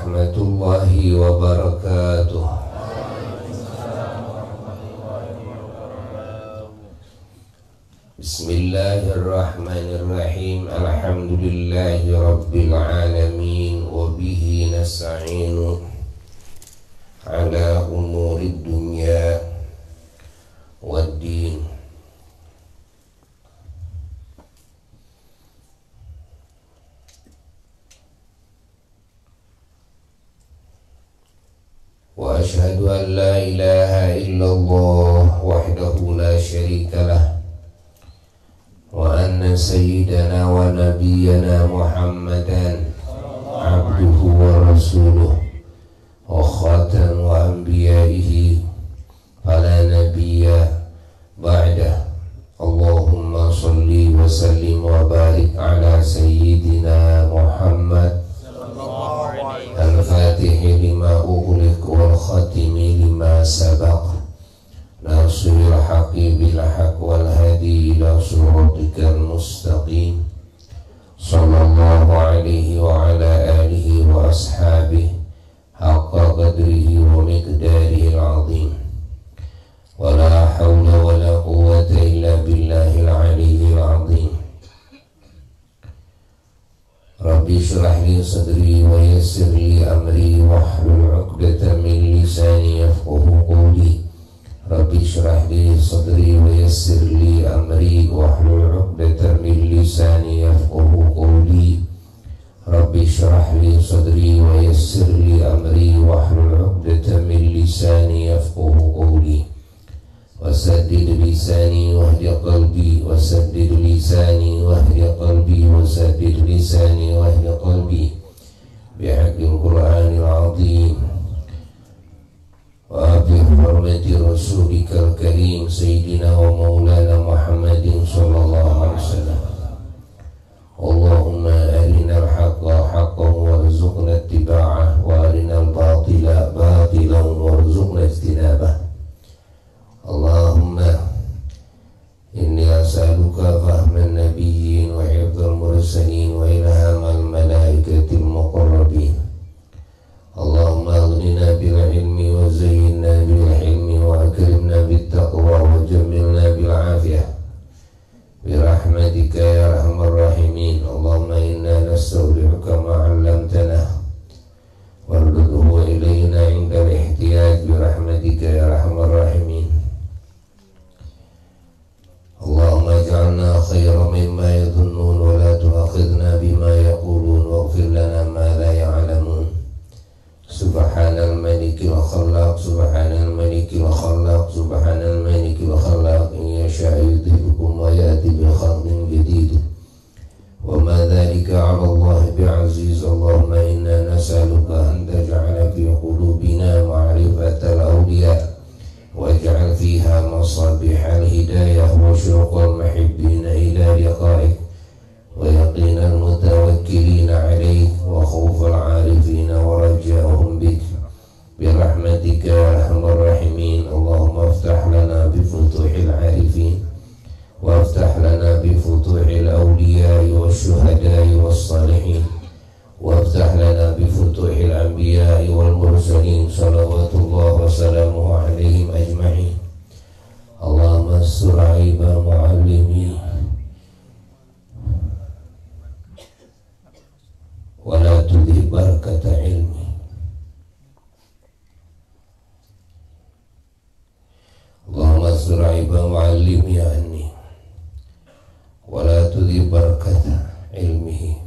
warahmatullahi wabarakatuh. Bismillahirrahmanirrahim. Alhamdulillahi rabbil alamin. Wabihi nasta'inu ala umurid dunya waddin. Wa ashhadu an la ilaha illallah wahdahu la syarika lah, wa anna sayyidana wa nabiyyana Muhammadan abduhu wa rasuluh wa khatamu anbiya'ihi fala nabiyya ba'dah. Allahumma salli wa sallim wa barik ala sayyidina Muhammad al-fatihi lima ughliq wal khatimi lima sabaq nasiril haqqi bil haqq wal hadi ila siratikal mustaqim. Sallallahu alaihi wa ala alihi wa ashabihi haqqa qadrihi wa miqdarihi al-azim. Wa la hawla wa la quwwata illa billahil aliyyil azim. Rabbi shrah li sadri wa yassir li amri wahlul 'uqdatam min lisani yafqahu qawli. Rabbi shrah li sadri wa yassir li amri wahlul 'uqdatam min lisani yafqahu qawli. Rabbi shrah li sadri wa yassir li amri wahlul 'uqdatam min lisani yafqahu qawli. Wasaddid lisani wahdi qalbi, wasaddid lisani wahdi qalbi, wasaddid lisani wahdi qalbi bihaqqil Qur'anil azim wa bi hurmati rasulikal karim sayyidina wa maulana Muhammadin sallallahu alaihi wasallam. Allahumma arinal haqqa haqqan warzuqna ittiba'ah wa arinal batila batilan warzuqna ijtinabah. Allahumma inni as'aluka fahman nabiyyin wa hifdzal mursalin wa ilhamal malaikatil muqarrabin. Allahumma aghnina bil ilmi wa zayyinna bil hilmi wa akrimna bit taqwa wa jammilna bil afiyah bi rahmatika ya arhamar rahimin. Allahumma inna nastawdi'uka ma 'allamtana warzuqhu ilayna 'inda al-ihtiyaj bi rahmatika ya arhamar rahimin. Allahumma ij'alna khayran mimma yadhunnun wa la tu'akhidhna bima yaqulun waghfir lana ma la ya'lamun. Subhanal malikil khallaq, subhanal malikil khallaq, subhanal malikil khallaq. In yasha' yudhibkum wa ya'ti bi khalqin jadid wa ma dhalika 'ala Allah bi'aziz. Allahumma inna nas'aluka an taj'ala fi qulubina ma'rifatal awliya waj'al fiha masabihal hidayah wa syuqal muhibbina ila liqa'ik wa yaqinal mutawakkilina 'alaik wa khawfal 'arifina wa raja'uhum bik bi rahmatika ya arhamar rahimin. Allahumma iftah lana bi futuhil 'arifin wa iftah lana bi futuhil awliya'i wasyuhada'i wassalihin wa iftah lana bi futuhil anbiya'i wal mursalin salawatullah wa salamuhu alaihim ajma'in. Allahumma sur aiba muallimi wa la tudhi barakata ilmi. Allahumma sur aiba muallimi anni wa la tudhi barakata ilmihi.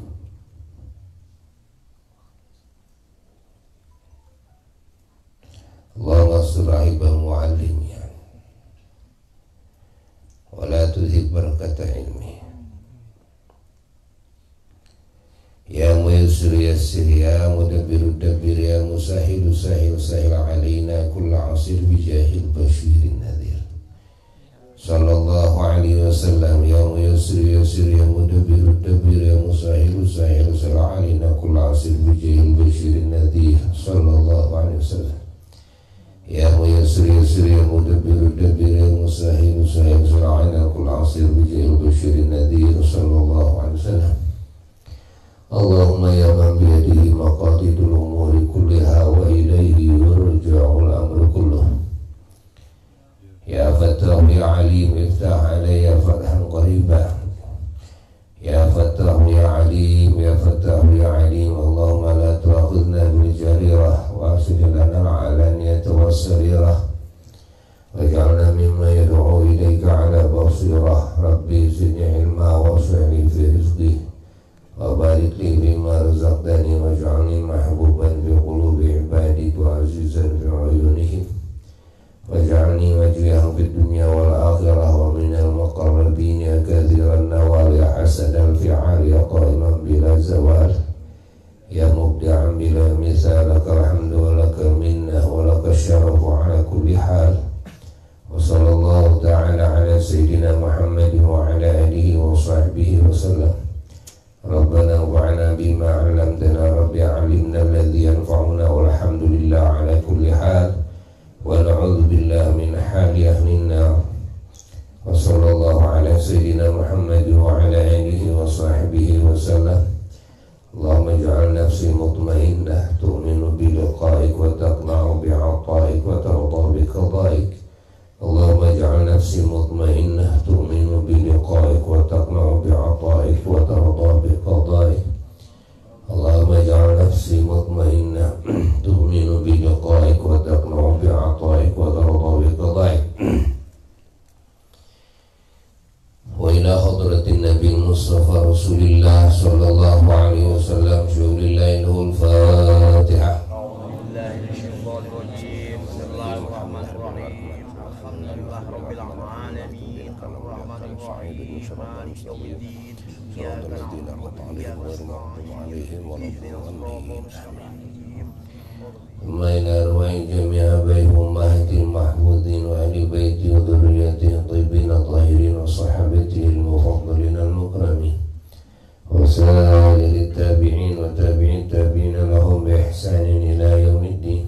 Allahumma sur aiba muallimi wa la tudhi barakata ilmi. Ya muyassir yassir, ya mudabbir dabbir, ya musahil sahil sahil alaina kulla asir bijahil bashirin nadhir. Sallallahu alaihi wasallam. Ya muyassir yassir, ya mudabbir dabbir, ya musahil sahil sahil alaina kulla asir bijahil bashirin nadhir. Sallallahu alaihi wasallam. Ya muyassir yassir, ya mudabbir dabbir, ya musahil sahil sahil alaina kulla asir bijahil bashirin nadhir. Sallallahu alaihi wasallam. Allahumma ya man biyadihi maqatidul umuri سريرة واجعلنا ممن يدعو إليك على بصيرة ربي زدني علما واسع لي في رزقي وبارك لي فيما رزقتني واجعلني محبوبا في قلوب عبادك وعزيزا في عيونهم واجعلني وجيها في الدنيا والآخرة ومن المقربين كثير النوال حسن الفعال قائما بلا زوال يا مبدعا بلا مثال لك الحمد ولك المنة ولك الشرف على كل حال وصلى الله تعالى على سيدنا محمد وعلى آله وصحبه وسلم ربنا انفعنا بما علمتنا رب علمنا الذي ينفعنا والحمد لله على كل حال ونعوذ بالله من حال أهل النار وصلى الله على سيدنا محمد وعلى آله وصحبه وسلم اللهم اجعل نفسي مطمئنة تؤمن بلقائك وتقنع بعطائك وترضى بقضائك اللهم اجعل نفسي مطمئنة تؤمن بلقائك وتقنع بعطائك وترضى بقضائك اللهم اجعل نفسي مطمئنة تؤمن بلقائك وتقنع بعطائك وترضى بقضائك وإلى حضرة النبي المصطفى رسول الله صلى الله عليه وسلم شكر الله له الفاتحة. أعوذ بالله من الشيطان الرجيم بسم الله الرحمن الرحيم الحمد لله رب العالمين الرحمن الرحيم مالك يوم الدين إياك نعبد وإياك نستعين اهدنا الصراط المستقيم ثم إلى أرواح جميع آبائهم أمهات المحمودين وأهل بيته وذريته الطيبين الطاهرين وصحابته المفضلين المكرمين وسائر التابعين وتابعين التابعين لهم بإحسان إلى يوم الدين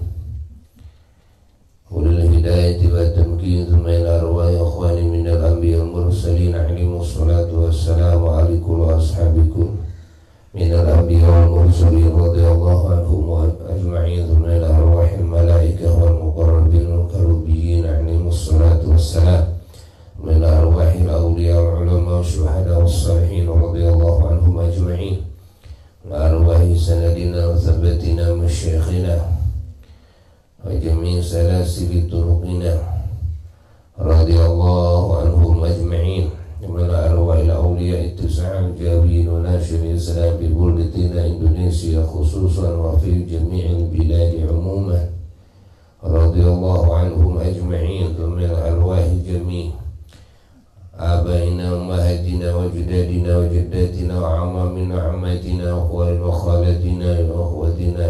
وللهداية والتمكين ثم إلى أرواح إخواني من الأنبياء المرسلين عليهم الصلاة والسلام عليكم وأصحابكم من الأنبياء والمرسلين رضي الله عنهم أجمعين ثم إلى أرواح الملائكة والمقربين والكربيين عليهم الصلاة والسلام من أرواح الأولياء والعلماء والشهداء والصالحين رضي الله عنهم أجمعين وأرواح سندنا وثبتنا مشايخنا وجميع سلاسل طرقنا رضي الله عنهم أجمعين ومن أرواح الأولياء التسعة الجاويين وناشر الإسلام في بلدتنا إندونيسيا خصوصا وفي جميع البلاد عموما رضي الله عنهم أجمعين ثم أرواح جميع آبائنا وأمهاتنا وجدادنا وجداتنا وعمامنا وعماتنا وأخواننا وخالاتنا وأخواتنا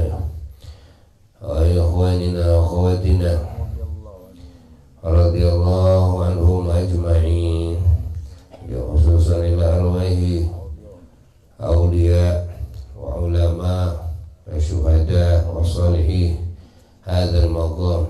وإخواننا وأخواتنا رضي الله عنهم أجمعين خصوصا إلى أرواح أولياء وعلماء وشهداء وصالحين هذا المقام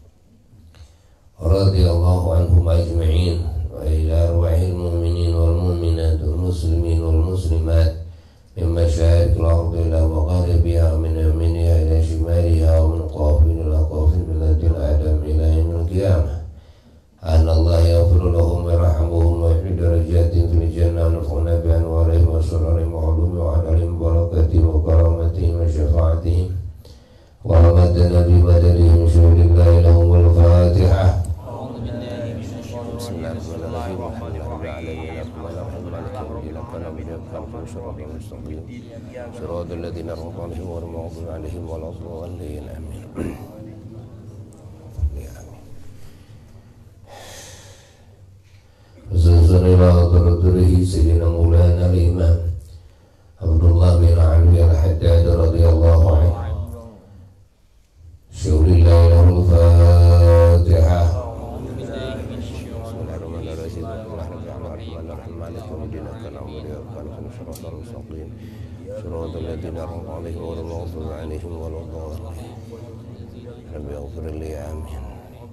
رضي الله عنهم أجمعين وإلى أرواح المؤمنين والمؤمنات والمسلمين والمسلمات من مشارق الأرض إلى مغاربها من يمينها إلى شمالها ومن قافل إلى قافل بلاد الآدم إلى يوم القيامة أن الله يغفر لهم ويرحمهم ويحمي درجاتهم في الجنة ونفعنا بأنوارهم وسررهم وعلومهم وعلم بركاتهم وكرامتهم وشفاعتهم ورمتنا بمددهم شهد الله لهم الفاتحة. أعوذ بالله من الشيطان الرجيم بسم الله الرحمن الرحيم صراط الذين أنعمت عليهم غير المغضوب عليهم ولا الضالين آمين. Khususan ila hadratihi Sayyidina Maulana al-Imam Abdullah bin Ali al-Haddad radhiyallahu anhu. Syukurillah lahul Fatihah. صراط الذين أنعمت عليهم غير المغضوب عليهم ولا الضالين رب اغفر لي آمين.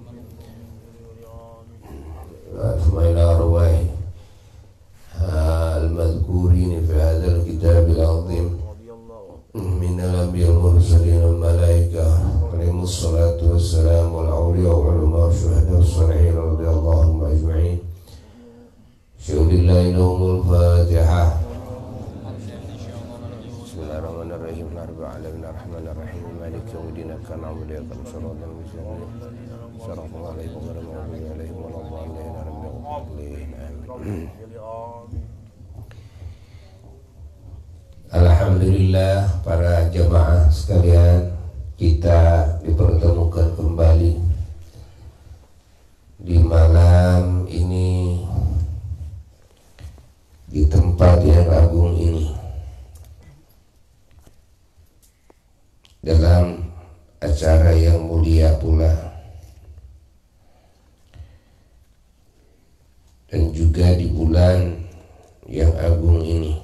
إلى أرواح المذكورين في هذا الكتاب العظيم من الأنبياء المرسلين والملائكة عليهم الصلاة والسلام والأولياء والعلماء والشهداء والصالحين رضي الله عنهم أجمعين. شهد الله لهم الفاتحة. بسم الله الرحمن الرحيم الحمد لله رب العالمين الرحمن الرحيم مالك يوم الدين إياك نعبد وإياك نستعين صراط الله عليهم غير المغضوب عليهم ولا الضالين آمين. Alhamdulillah para jamaah sekalian, kita dipertemukan kembali di malam ini di tempat yang agung ini dalam acara yang mulia pula, dan juga di bulan yang agung ini,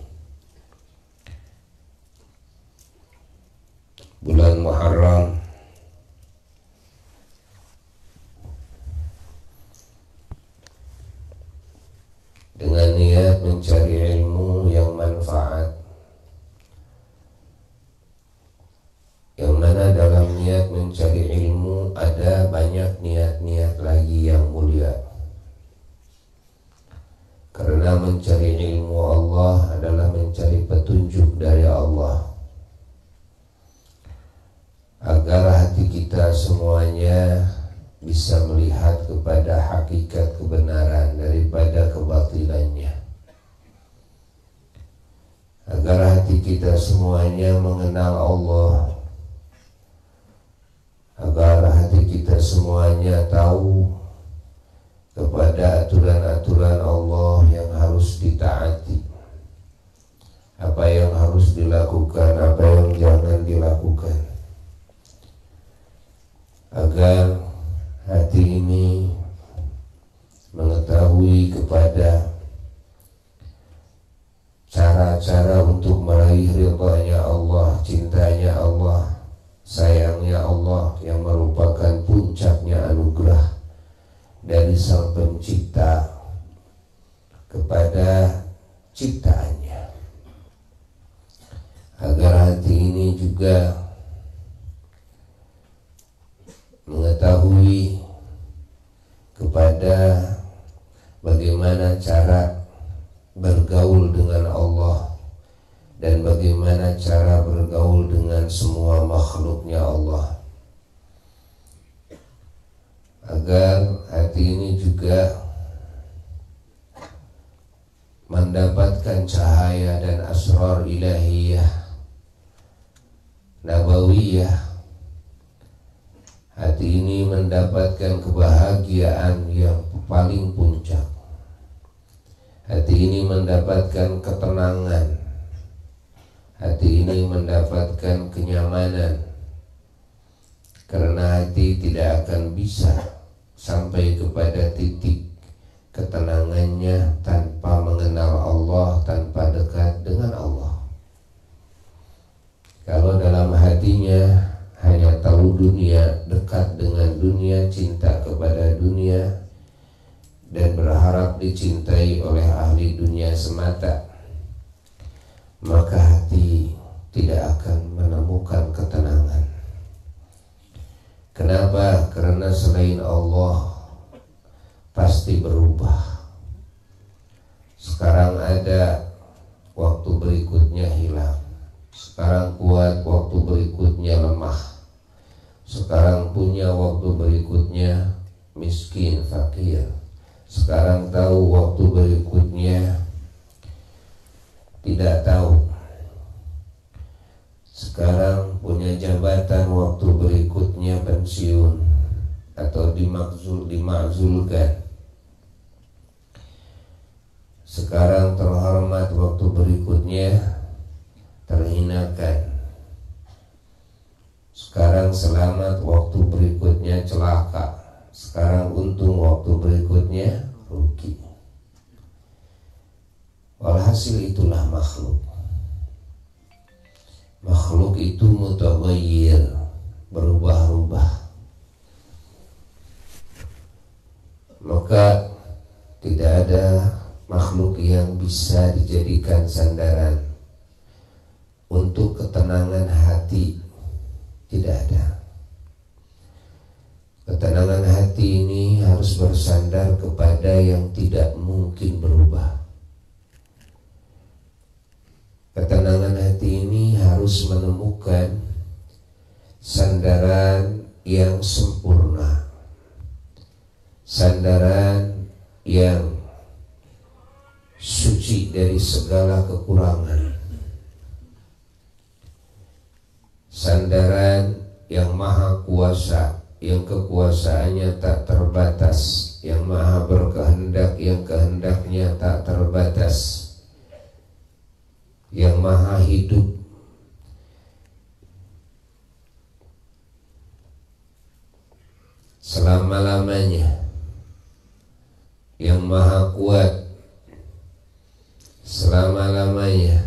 bulan Muharram, dengan niat mencari ilmu yang manfaat, yang mana dalam niat mencari ilmu ada banyak niat-niat lagi yang mulia. Karena mencari ilmu Allah adalah mencari petunjuk dari Allah, agar hati kita semuanya bisa melihat kepada hakikat kebenaran daripada kebatilannya, agar hati kita semuanya mengenal Allah, agar hati kita semuanya tahu kepada aturan-aturan Allah yang harus ditaati, apa yang harus dilakukan, apa yang jangan dilakukan, agar hati ini mengetahui kepada cara-cara untuk meraih ridhanya Allah, cintanya Allah, sayangnya Allah, yang merupakan puncaknya anugerah dari Sang Pencipta kepada ciptaannya, agar hati ini juga mengetahui kepada bagaimana cara bergaul dengan Allah dan bagaimana cara bergaul dengan semua makhluknya Allah, agar hati ini juga mendapatkan cahaya dan asrar ilahiyah nabawiyah. Hati ini mendapatkan kebahagiaan yang paling puncak. Hati ini mendapatkan ketenangan. Hati ini mendapatkan kenyamanan. Karena hati tidak akan bisa sampai kepada titik ketenangannya tanpa mengenal Allah, tanpa dekat dengan Allah. Kalau dalam hatinya hanya tahu dunia, dekat dengan dunia, cinta kepada dunia, dan berharap dicintai oleh ahli dunia semata, maka hati tidak akan menemukan ketenangan. Kenapa? Karena selain Allah pasti berubah. Sekarang ada, waktu berikutnya hilang. Sekarang kuat, waktu berikutnya lemah. Sekarang punya, waktu berikutnya miskin, fakir. Sekarang tahu, waktu berikutnya tidak tahu. Sekarang punya jabatan, waktu berikutnya pensiun atau dimakzulkan. Sekarang terhormat, waktu berikutnya terhinakan. Sekarang selamat, waktu berikutnya celaka. Sekarang untung, waktu berikutnya rugi. Walhasil itulah makhluk. Makhluk itu mutaghayyir, berubah-ubah. Maka tidak ada makhluk yang bisa dijadikan sandaran untuk ketenangan hati. Tidak ada. Ketenangan hati ini harus bersandar kepada yang tidak mungkin berubah. Ketenangan hati ini harus menemukan sandaran yang sempurna, sandaran yang suci dari segala kekurangan, sandaran yang maha kuasa, yang kekuasaannya tak terbatas, yang maha berkehendak, yang kehendaknya tak terbatas, yang maha hidup, selama-lamanya, yang maha kuat selama-lamanya,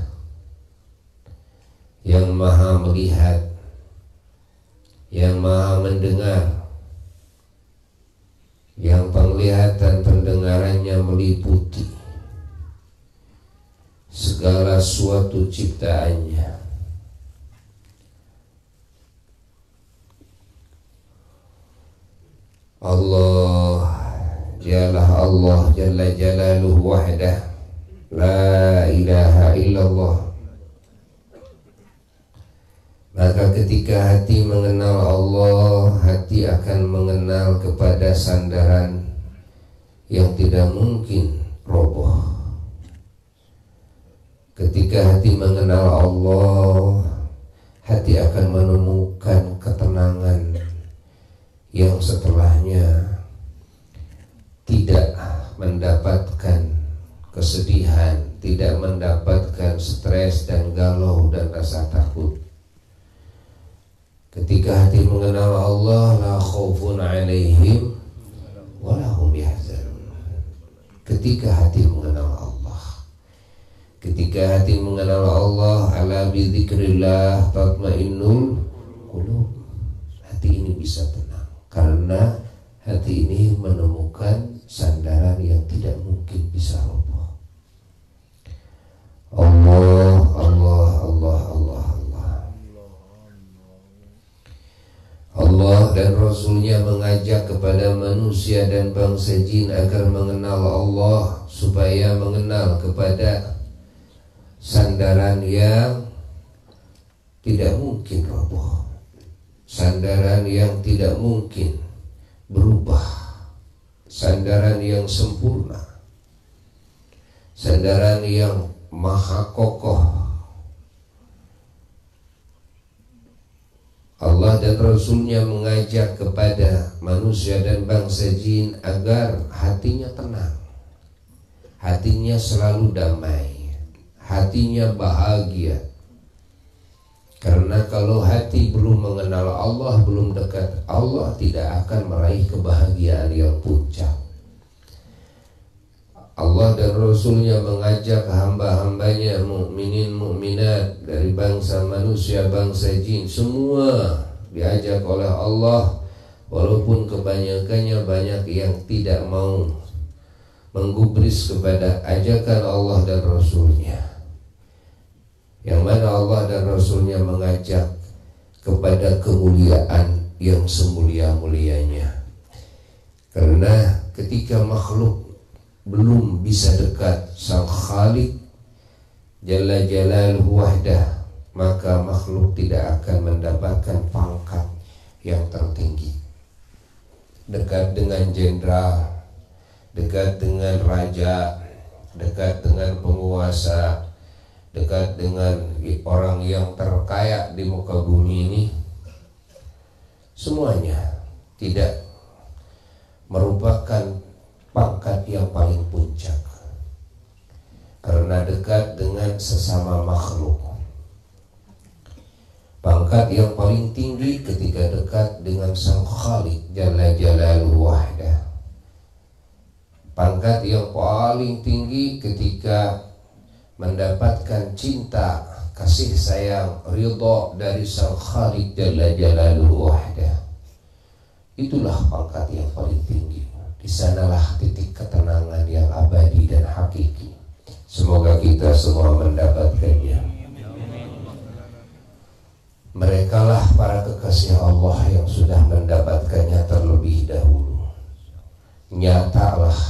yang maha melihat, yang maha mendengar, yang penglihatan pendengarannya meliputi segala suatu ciptaannya. Allah, dialah Allah Jalla Jalaluhu wahdah, la ilaha illallah. Maka ketika hati mengenal Allah, hati akan mengenal kepada sandaran yang tidak mungkin roboh. Ketika hati mengenal Allah, hati akan menemukan ketenangan yang setelahnya tidak mendapatkan kesedihan, tidak mendapatkan stres dan galau dan rasa takut. Ketika hati mengenal Allah, la khaufun alaihim wa lahum yahzanun. Ketika hati mengenal Allah, ketika hati mengenal Allah, ala bi dzikrillah tatmainnul qulub. Hati ini bisa tenang karena hati ini menemukan sandaran yang tidak mungkin bisa roboh. Allah, Allah, Allah, Allah, Allah. Allah dan Rasulnya mengajak kepada manusia dan bangsa jin agar mengenal Allah, supaya mengenal kepada sandaran yang tidak mungkin roboh, sandaran yang tidak mungkin berubah, sandaran yang sempurna, sandaran yang maha kokoh. Allah dan Rasulnya mengajak kepada manusia dan bangsa jin agar hatinya tenang, hatinya selalu damai, hatinya bahagia. Karena kalau hati belum mengenal Allah, belum dekat Allah, tidak akan meraih kebahagiaan yang puncak. Allah dan Rasulnya mengajak hamba-hambanya, mukminin mukminat dari bangsa manusia, bangsa jin, semua diajak oleh Allah. Walaupun kebanyakannya banyak yang tidak mau menggubris kepada ajakan Allah dan Rasulnya, yang mana Allah dan Rasulnya mengajak kepada kemuliaan yang semulia-mulianya. Karena ketika makhluk belum bisa dekat Sang Khalik Jalla Jalaluhu wahdah, maka makhluk tidak akan mendapatkan pangkat yang tertinggi. Dekat dengan jenderal, dekat dengan raja, dekat dengan penguasa, dekat dengan orang yang terkaya di muka bumi ini, semuanya tidak merupakan pangkat yang paling puncak, karena dekat dengan sesama makhluk. Pangkat yang paling tinggi ketika dekat dengan Sang Khalik Jalla Jalaluhu wahdah. Pangkat yang paling tinggi ketika mendapatkan cinta, kasih sayang, ridha dari Sang Khalik Jalla Jalaluhu wahdah. Itulah pangkat yang paling tinggi. Di sanalah titik ketenangan yang abadi dan hakiki. Semoga kita semua mendapatkannya. Merekalah para kekasih Allah yang sudah mendapatkannya terlebih dahulu. Nyatalah,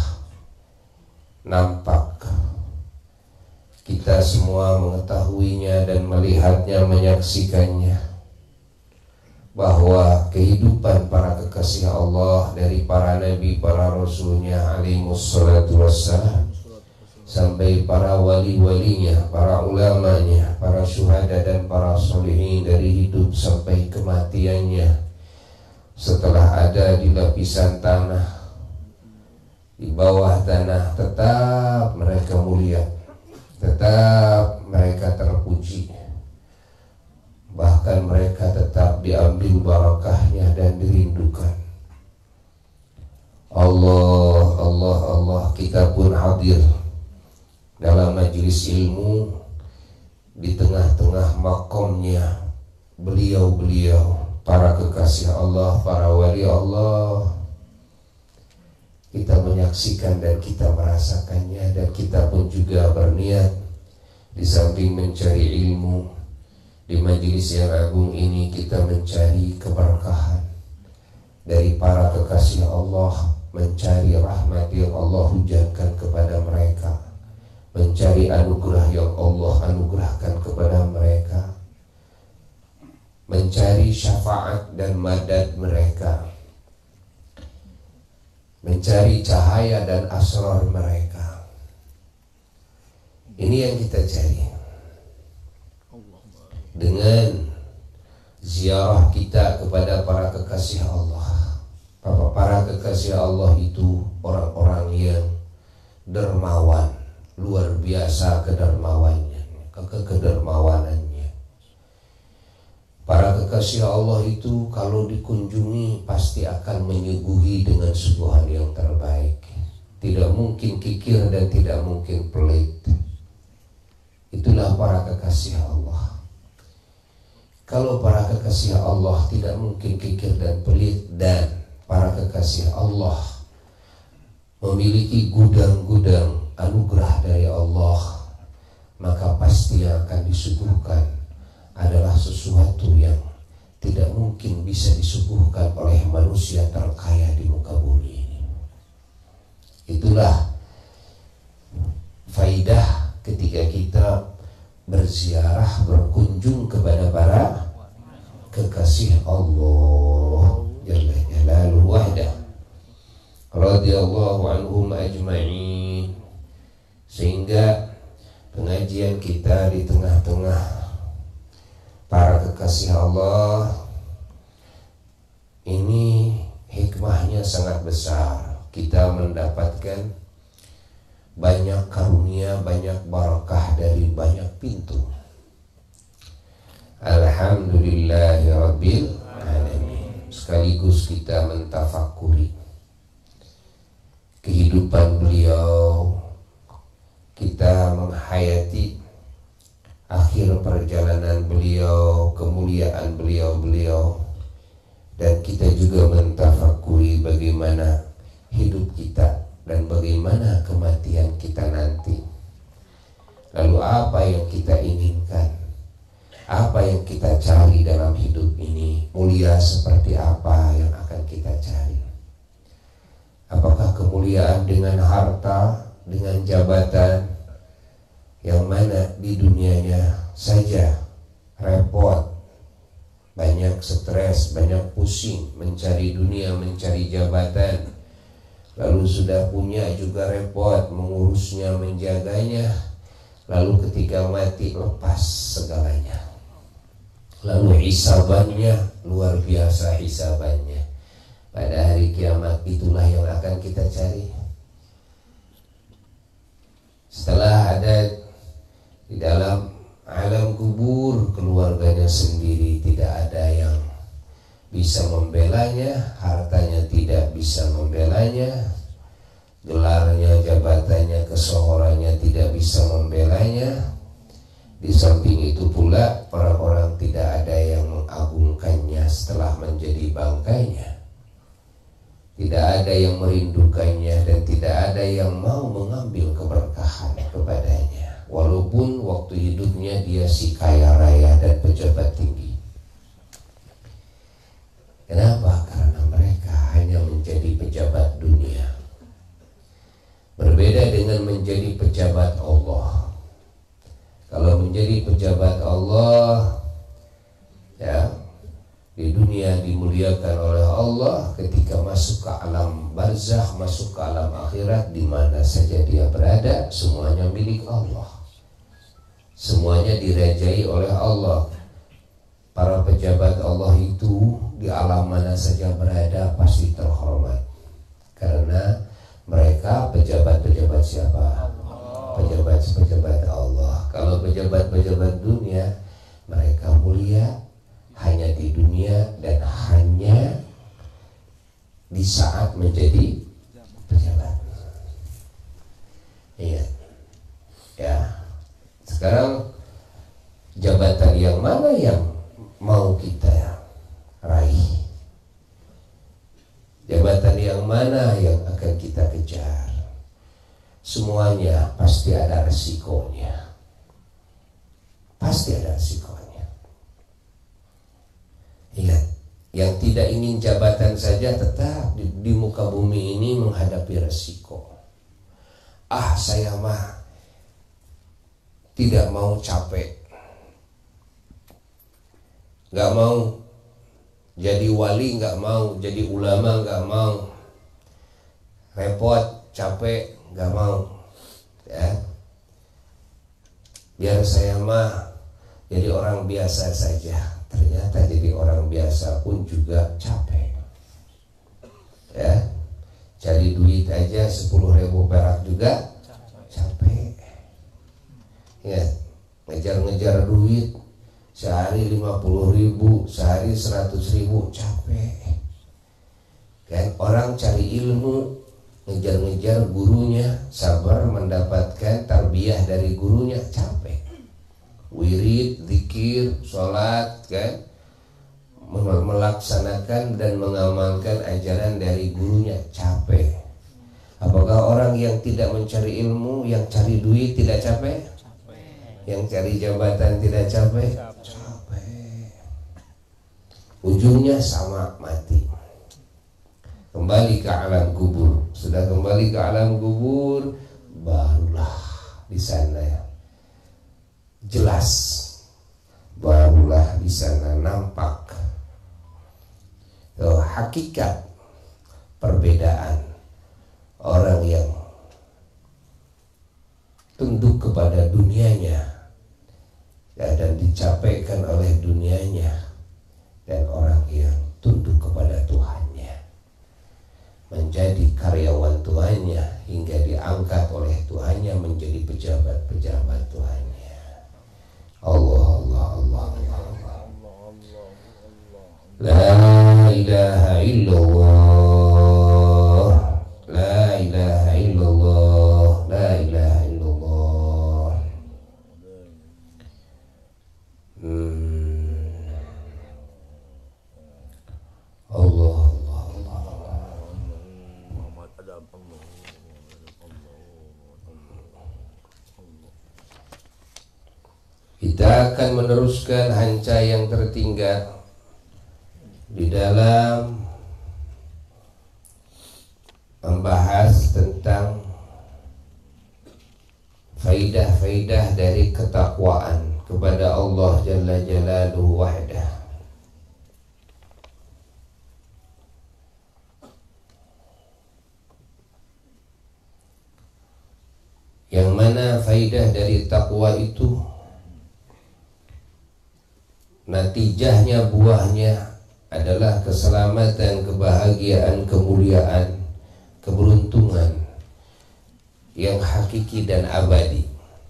nampak, kita semua mengetahuinya dan melihatnya, menyaksikannya, bahwa kehidupan para kekasih kekasih Allah, dari para nabi, para rasulnya alaihissalatu wassalam, sampai para wali-walinya, para ulamanya, para syuhada dan para sholihin, dari hidup sampai kematiannya. Setelah ada di lapisan tanah, di bawah tanah, tetap mereka mulia, tetap mereka terpuji, bahkan mereka tetap diambil barakahnya dan dirindukan. Allah, Allah, Allah. Kita pun hadir dalam majelis ilmu, di tengah-tengah makomnya beliau-beliau, para kekasih Allah, para wali Allah. Kita menyaksikan dan kita merasakannya, dan kita pun juga berniat di samping mencari ilmu di majelis yang agung ini, kita mencari keberkahan dari para kekasih Allah, mencari rahmat yang Allah hujankan kepada mereka, mencari anugerah yang Allah anugerahkan kepada mereka, mencari syafaat dan madad mereka, mencari cahaya dan asrar mereka. Ini yang kita cari dengan ziarah kita kepada para kekasih Allah. Para kekasih Allah itu orang-orang yang dermawan, luar biasa kedermawanannya. Para kekasih Allah itu kalau dikunjungi pasti akan menyuguhi dengan suguhan yang terbaik. Tidak mungkin kikir dan tidak mungkin pelit. Itulah para kekasih Allah. Kalau para kekasih Allah tidak mungkin kikir dan pelit, dan para kekasih Allah memiliki gudang-gudang anugerah dari Allah, maka pasti yang akan disuguhkan adalah sesuatu yang tidak mungkin bisa disuguhkan oleh manusia terkaya di muka bumi ini. Itulah faidah ketika kita berziarah, berkunjung kepada para kekasih Allah Jalla Jalaluhu wahdah, radhiyallahu anhum ajma'in. Sehingga pengajian kita di tengah-tengah para kekasih Allah ini hikmahnya sangat besar. Kita mendapatkan banyak karunia, banyak barakah dari banyak pintu. Alhamdulillahirabbil alamin. Sekaligus kita mentafakuri kehidupan beliau, kita menghayati akhir perjalanan beliau, kemuliaan beliau, dan kita juga mentafakuri bagaimana hidup kita dan bagaimana kematian kita nanti. Lalu apa yang kita inginkan, apa yang kita cari dalam hidup ini, mulia seperti apa yang akan kita cari. Apakah kemuliaan dengan harta, dengan jabatan, yang mana di dunianya saja repot, banyak stres, banyak pusing, mencari dunia, mencari jabatan, lalu sudah punya juga repot mengurusnya, menjaganya, lalu ketika mati lepas segalanya. Lalu hisabannya luar biasa, hisabannya pada hari kiamat. Itulah yang akan kita cari. Setelah ada di dalam alam kubur, keluarganya sendiri tidak ada yang bisa membelanya, hartanya tidak bisa membelanya, gelarnya, jabatannya, kesohorannya tidak bisa membelanya. Di samping itu pula orang-orang tidak ada yang mengagungkannya setelah menjadi bangkainya. Tidak ada yang merindukannya dan tidak ada yang mau mengambil keberkahan kepadanya. Walaupun waktu hidupnya dia si kaya raya dan pejabat tinggi. Kenapa? Karena mereka hanya menjadi pejabat dunia. Berbeda dengan menjadi pejabat Allah. Kalau menjadi pejabat Allah, ya, di dunia dimuliakan oleh Allah, ketika masuk ke alam barzakh, masuk ke alam akhirat, di mana saja dia berada, semuanya milik Allah. Semuanya dirajai oleh Allah. Para pejabat Allah itu di alam mana saja berada pasti terhormat, karena mereka pejabat-pejabat siapa? Pejabat-pejabat Allah. Kalau pejabat-pejabat dunia, mereka mulia hanya di dunia dan hanya di saat menjadi pejabat. Iya. Ya. Sekarang jabatan yang mana yang mau kita raih? Jabatan yang mana yang akan kita kejar? Semuanya pasti ada resikonya. Pasti ada resikonya. Ingat, yang tidak ingin jabatan saja tetap di muka bumi ini menghadapi resiko. Saya mah tidak mau capek, gak mau jadi wali, gak mau jadi ulama, gak mau repot, capek, gak mau, ya. Biar saya mah jadi orang biasa saja. Ternyata jadi orang biasa pun juga capek, ya. Cari duit aja 10.000 perak juga capek, ya. Ngejar-ngejar duit sehari 50.000, sehari 100.000, capek. Kan orang cari ilmu, ngejar-ngejar gurunya, sabar mendapatkan tarbiyah dari gurunya, capek. Wirid, zikir, sholat, kan, melaksanakan dan mengamalkan ajaran dari gurunya, capek. Apakah orang yang tidak mencari ilmu, yang cari duit tidak capek? Yang cari jabatan tidak capek? Capek. Ujungnya sama, mati. Kembali ke alam kubur. Sudah kembali ke alam kubur, barulah di sana jelas, barulah di sana nampak hakikat perbedaan orang yang tunduk kepada dunianya dan dicapaikan oleh dunianya, dan orang yang tunduk kepada Tuhannya, menjadi karyawan Tuhannya hingga diangkat oleh Tuhannya menjadi pejabat-pejabat Tuhannya. Allah, Allah, Allah, Allah, Allah. La ilaha illallah, la ilaha illallah, la ilaha illallah. Allah, Allah, Allah. Kita akan meneruskan hanca yang tertinggal di dalam membahas tentang faidah-faidah dari ketakwaan kepada Allah Jalla Jalaluhu wahdah. Yang mana faidah dari takwa itu, natijahnya, buahnya adalah keselamatan, kebahagiaan, kemuliaan, keberuntungan yang hakiki dan abadi.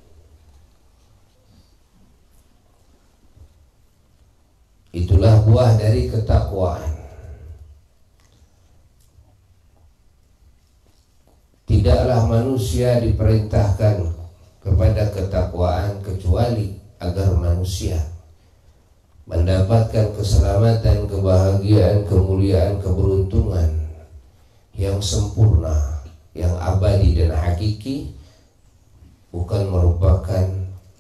Itulah buah dari ketakwaan. Tidaklah manusia diperintahkan kepada ketakwaan kecuali agar manusia mendapatkan keselamatan, kebahagiaan, kemuliaan, keberuntungan yang sempurna, yang abadi dan hakiki, bukan merupakan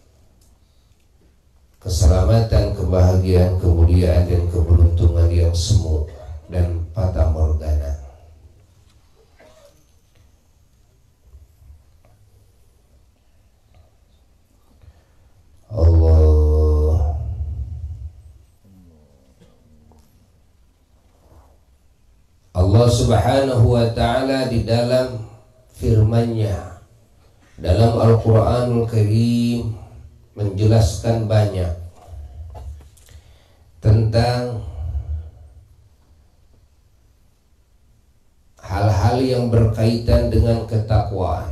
keselamatan, kebahagiaan, kemuliaan, dan keberuntungan yang semu dan fata morgana. Allah. Allah Subhanahu wa ta'ala di dalam firman-Nya dalam Al-Qur'anul Karim menjelaskan banyak tentang hal-hal yang berkaitan dengan ketakwaan,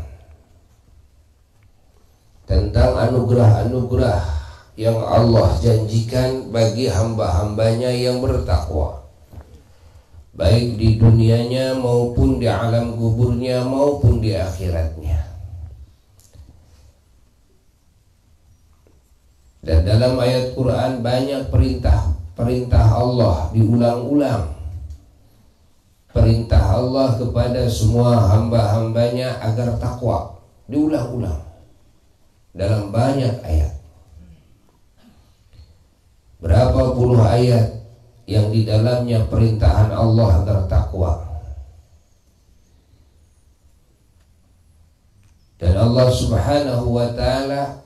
tentang anugerah-anugerah yang Allah janjikan bagi hamba-hambanya yang bertakwa, baik di dunianya maupun di alam kuburnya maupun di akhiratnya. Dan dalam ayat Quran banyak perintah Allah diulang-ulang. Perintah Allah kepada semua hamba-hambanya agar takwa diulang-ulang dalam banyak ayat. Berapa puluh ayat yang di dalamnya perintahan Allah agar takwa. Dan Allah Subhanahu wa ta'ala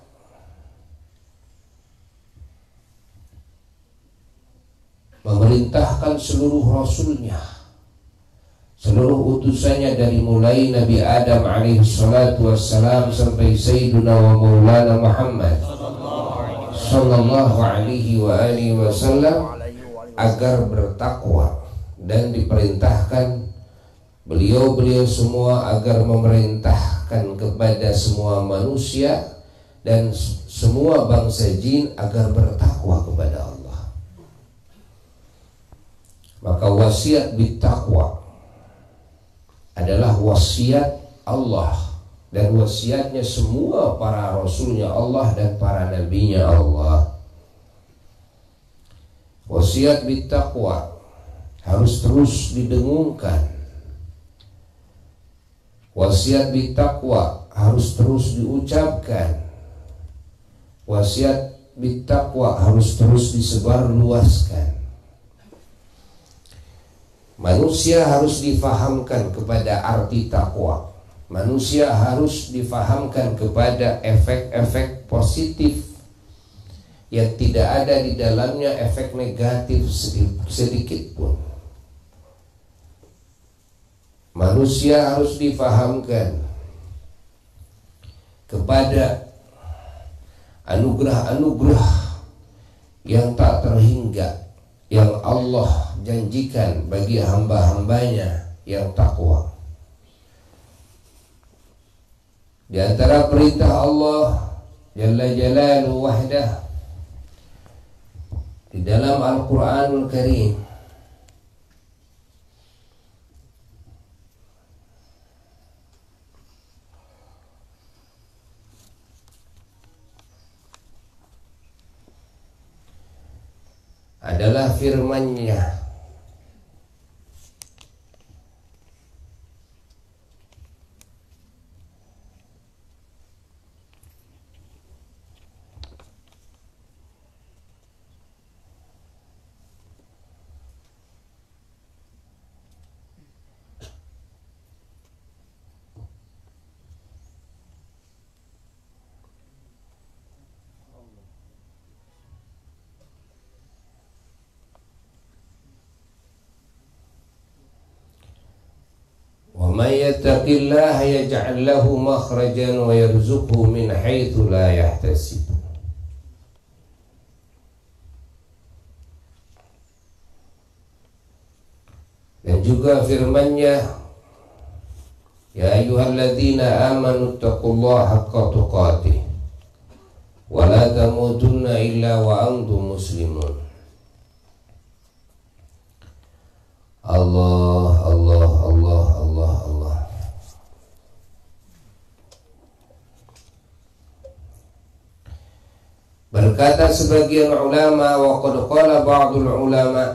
memerintahkan seluruh rasulnya, seluruh utusannya dari mulai Nabi Adam alaihi salatu wassalam sampai Sayyiduna wa Maulana Muhammad sallallahu alaihi wa alihi wasallam agar bertakwa, dan diperintahkan beliau-beliau semua agar memerintahkan kepada semua manusia dan semua bangsa jin agar bertakwa kepada Allah. Maka wasiat bittaqwa adalah wasiat Allah dan wasiatnya semua para rasulnya Allah dan para nabinya Allah. Wasiat bittaqwa harus terus didengungkan. Wasiat bittaqwa harus terus diucapkan. Wasiat bittaqwa harus terus disebarluaskan. Manusia harus difahamkan kepada arti takwa. Manusia harus difahamkan kepada efek-efek positif yang tidak ada di dalamnya efek negatif sedikit pun. Manusia harus difahamkan kepada anugerah-anugerah yang tak terhingga yang Allah janjikan bagi hamba-hambanya yang takwa. Di antara perintah Allah Jalla Jalaluhu wahdah di dalam Al-Qur'anul Karim adalah firman-Nya وَمَنْ يَتَّقِ اللَّهَ يَجْعَلْ لَهُ مَخْرَجًا وَيَرْزُقْهُ مِنْ حَيْثُ لَا يَحْتَسِبُ. Dan juga firman-Nya, Ya ayyuhalladzina amanu taqullaha haqqa tuqatih wa la tamutunna illa wa antum muslimun. Allah, Allah, Allah, Allah, Allah. Berkata sebagian ulama, wa qad qala ba'dul ulama,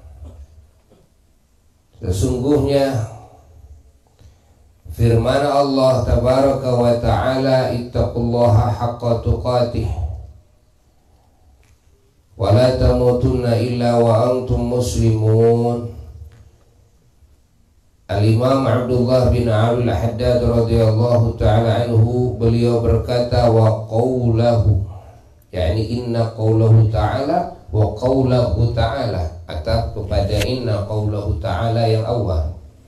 sesungguhnya firman Allah tabaraka wa ta'ala, ittaqullaha haqqa tuqatih wa la tamutunna illa wa antum muslimun. Al-Imam Abdullah bin Abdul Haddad radhiyallahu ta'ala anhu, beliau berkata, wa qawlahu, yakni inna qawlahu ta'ala wa qawlahu ta'ala, atau kepada inna qawlahu ta'ala yang awal.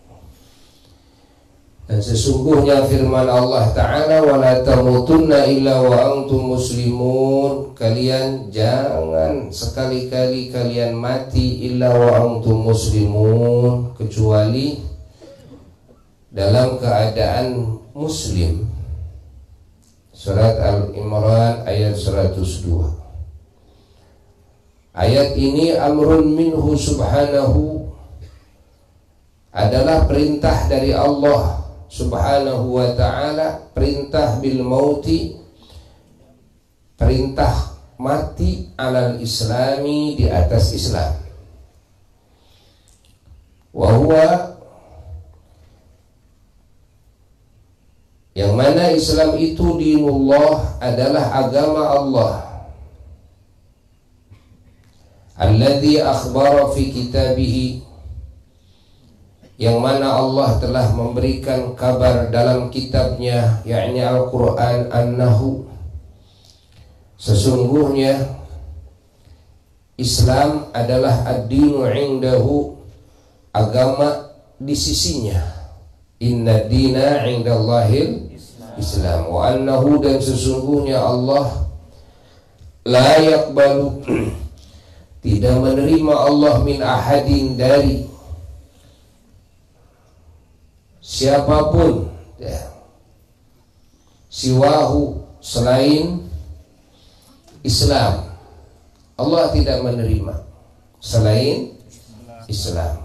Dan sesungguhnya firman Allah Ta'ala, wala tamutunna illa wa antum muslimun, kalian jangan sekali-kali kalian mati illa wa antum muslimun, kecuali dalam keadaan muslim. Surat Al-Imran ayat 102. Ayat ini amrun minhu subhanahu, adalah perintah dari Allah Subhanahu wa ta'ala, perintah bil mauti, perintah mati alal islami, di atas Islam. Wa huwa, yang mana Islam itu dinullah, adalah agama Allah, alladzi akhbara fi kitabihi, yang mana Allah telah memberikan kabar dalam kitabnya, yakni Al-Quran, annahu, sesungguhnya Islam adalah ad-dinu indahu, agama di sisinya, inna dina indallahil Islam, wa annahu, dan sesungguhnya Allah la yaqbalu, tidak menerima Allah min ahadin, dari siapapun, ya, siwahu, selain Islam. Allah tidak menerima selain Islam.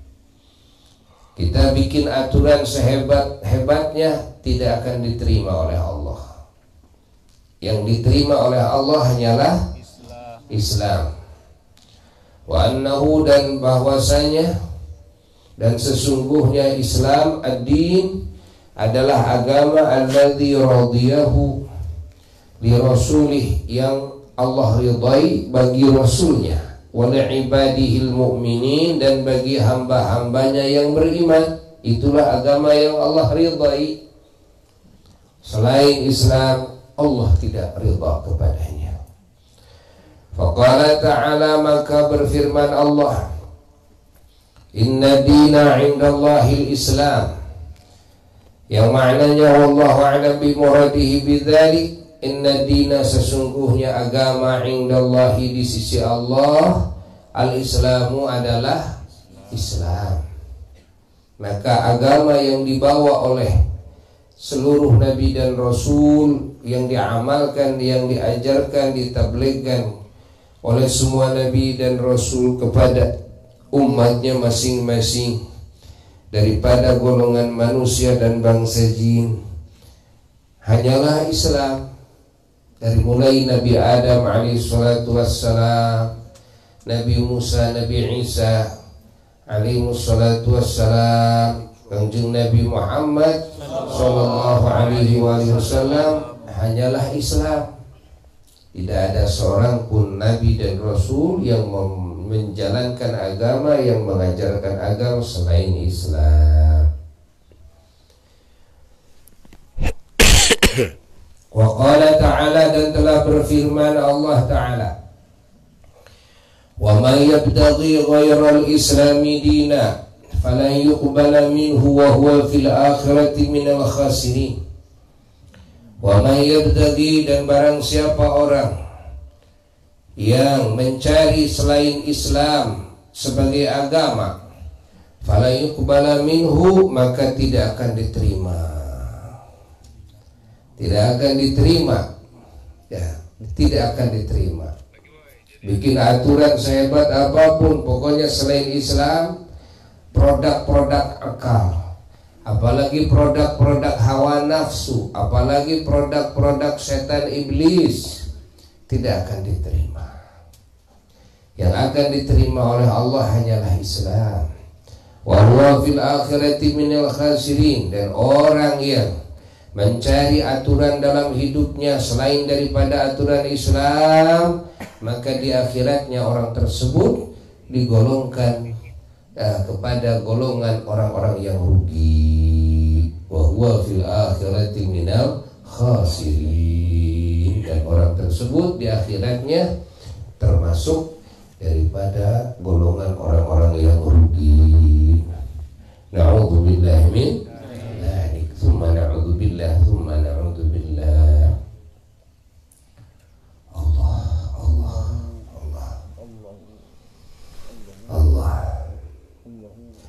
Kita bikin aturan sehebat-hebatnya, tidak akan diterima oleh Allah. Yang diterima oleh Allah hanyalah Islam. Wa annahu, dan bahwasanya, dan sesungguhnya Islam ad-din, adalah agama alladzi radiyahu li rasulih, yang Allah ridai bagi rasulnya, wa li ibadihil mu'minin, dan bagi hamba-hambanya yang beriman. Itulah agama yang Allah ridai. Selain Islam, Allah tidak ridha kepadanya. Faqala ta'ala, maka berfirman Allah, inna dina indallahil Islam, yang maknanya wallahu a'lam bi muradihi bidzalik, inna dina, sesungguhnya agama, indallahi, di sisi Allah, al-Islamu, adalah Islam. Maka agama yang dibawa oleh seluruh nabi dan rasul, yang diamalkan, yang diajarkan, ditabligkan oleh semua nabi dan rasul kepada umatnya masing-masing, daripada golongan manusia dan bangsa jin, hanyalah Islam. Dari mulai Nabi Adam alaihi salatu wassalam, Nabi Musa, Nabi Isa alaihi salatu wassalam, Kanjeng Nabi Muhammad sallallahu alaihi wasallam, hanyalah Islam. Tidak ada seorang pun nabi dan rasul yang menjalankan agama, yang mengajarkan agama selain Islam. Wa qala ta'ala, dan telah berfirman Allah Ta'ala, wa man yabtaghi ghairal islami dina falan yuqbala minhu wa huwa fil akhirati minal khasirin. Wa man yabtaghi, dan barang siapa orang yang mencari selain Islam sebagai agama, fala yuqbala minhu, maka tidak akan diterima. Tidak akan diterima, ya, tidak akan diterima. Bikin aturan sehebat apapun, pokoknya selain Islam, produk-produk akal, apalagi produk-produk hawa nafsu, apalagi produk-produk setan iblis, tidak akan diterima. Yang akan diterima oleh Allah hanyalah Islam. Wa huwa fil akhirati minal khasirin, dan orang yang mencari aturan dalam hidupnya selain daripada aturan Islam, maka di akhiratnya orang tersebut digolongkan kepada golongan orang-orang yang rugi. Wa huwa fil akhirati minal khasirin, dan orang tersebut di akhiratnya termasuk daripada golongan orang-orang yang rugi. Na'udzubillahi min dzalik.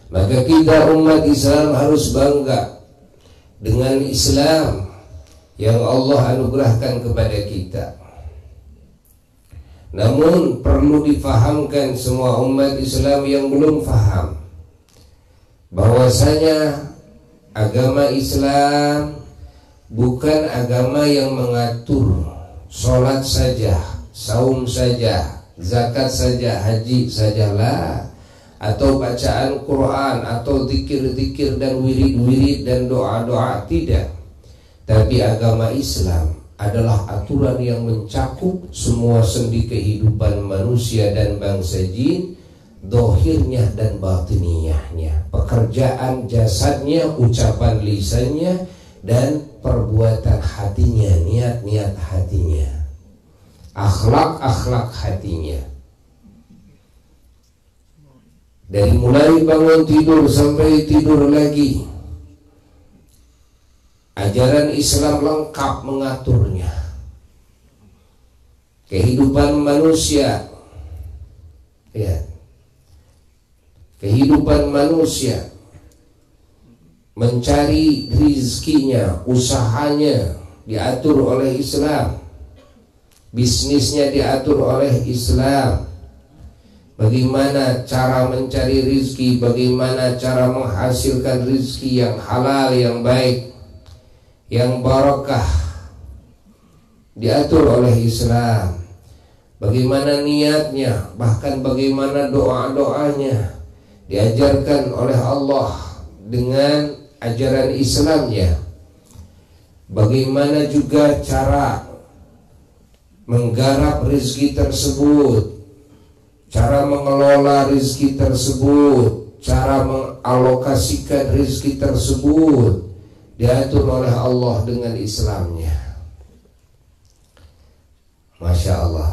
Maka kita umat Islam harus bangga dengan Islam yang Allah anugerahkan kepada kita. Namun perlu difahamkan semua umat Islam yang belum faham bahwasanya agama Islam bukan agama yang mengatur sholat saja, saum saja, zakat saja, haji sajalah, atau bacaan Quran, atau zikir-zikir dan wirid-wirid dan doa-doa. Tidak. Tapi agama Islam adalah aturan yang mencakup semua sendi kehidupan manusia dan bangsa jin, dohirnya dan batiniyahnya, pekerjaan jasadnya, ucapan lisannya, dan perbuatan hatinya, niat-niat hatinya, akhlak-akhlak hatinya. Dari mulai bangun tidur sampai tidur lagi, ajaran Islam lengkap mengaturnya. Kehidupan manusia, ya, kehidupan manusia, mencari rizkinya, usahanya diatur oleh Islam, bisnisnya diatur oleh Islam. Bagaimana cara mencari rizki, bagaimana cara menghasilkan rizki yang halal, yang baik, yang barakah, diatur oleh Islam. Bagaimana niatnya, bahkan bagaimana doa-doanya diajarkan oleh Allah dengan ajaran Islamnya. Bagaimana juga cara menggarap rezeki tersebut, cara mengelola rezeki tersebut, cara mengalokasikan rezeki tersebut, diatur oleh Allah dengan Islamnya. Masya Allah.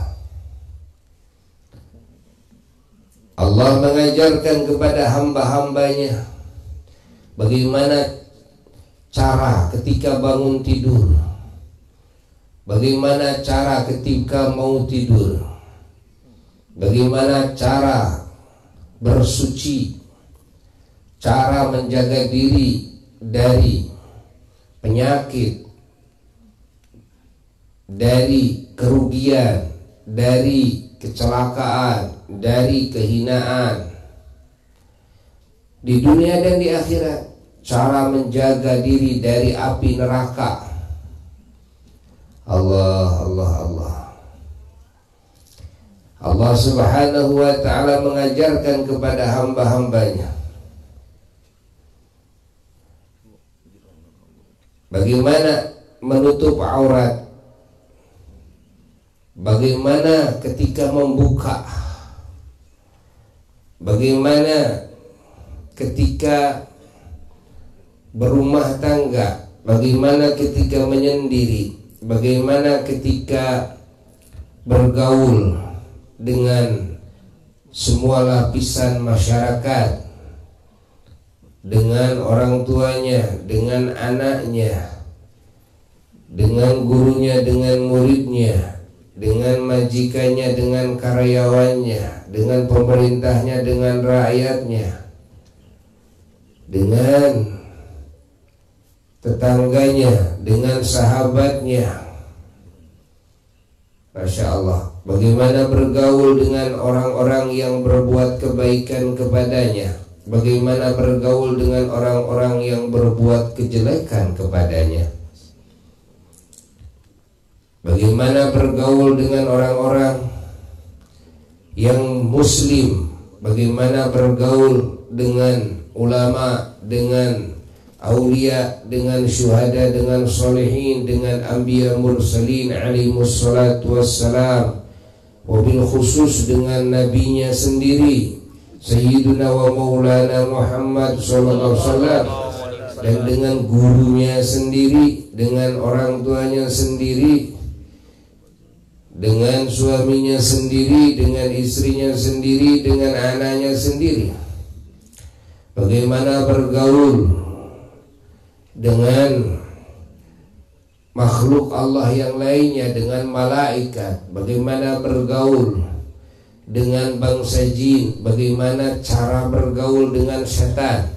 Allah mengajarkan kepada hamba-hambanya bagaimana cara ketika bangun tidur, bagaimana cara ketika mau tidur, bagaimana cara bersuci, cara menjaga diri dari penyakit, dari kerugian, dari kecelakaan, dari kehinaan di dunia dan di akhirat, cara menjaga diri dari api neraka. Allah Subhanahu wa ta'ala mengajarkan kepada hamba-hambanya bagaimana menutup aurat, bagaimana ketika membuka, bagaimana ketika berumah tangga, bagaimana ketika menyendiri, bagaimana ketika bergaul dengan semua lapisan masyarakat, dengan orang tuanya, dengan anaknya, dengan gurunya, dengan muridnya, dengan majikannya, dengan karyawannya, dengan pemerintahnya, dengan rakyatnya, dengan tetangganya, dengan sahabatnya. Masya Allah. Bagaimana bergaul dengan orang-orang yang berbuat kebaikan kepadanya, bagaimana bergaul dengan orang-orang yang berbuat kejelekan kepadanya, bagaimana bergaul dengan orang-orang yang muslim, bagaimana bergaul dengan ulama, dengan aulia, dengan syuhada, dengan solehin, dengan anbiya mursalin alaihimus salatu wassalam, wabil khusus dengan nabinya sendiri Sayyiduna wa Maulana Muhammad sallallahu alaihi wasallam, dan dengan gurunya sendiri, dengan orang tuanya sendiri, dengan suaminya sendiri, dengan istrinya sendiri, dengan anaknya sendiri. Bagaimana bergaul dengan makhluk Allah yang lainnya, dengan malaikat, bagaimana bergaul dengan bangsa jin, bagaimana cara bergaul dengan setan.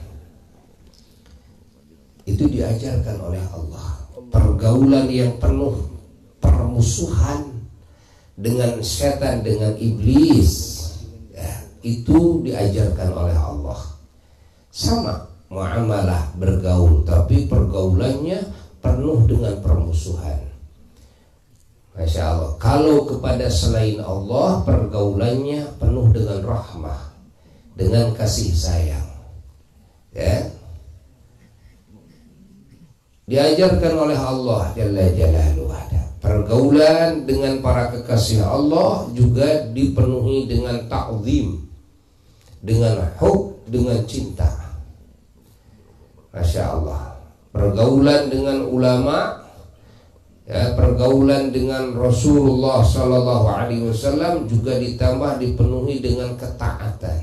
Itu diajarkan oleh Allah. Pergaulan yang penuh permusuhan dengan setan, dengan iblis, ya, itu diajarkan oleh Allah. Sama muamalah bergaul, tapi pergaulannya penuh dengan permusuhan. Masya Allah. Kalau kepada selain Allah, pergaulannya penuh dengan rahmah, dengan kasih sayang, ya. Diajarkan oleh Allah Jalla Jalaluhu. Pergaulan dengan para kekasih Allah juga dipenuhi dengan ta'zim, dengan hub, dengan cinta. Masya Allah. Pergaulan dengan ulama, ya, pergaulan dengan Rasulullah Sallallahu Alaihi Wasallam juga ditambah dipenuhi dengan ketaatan.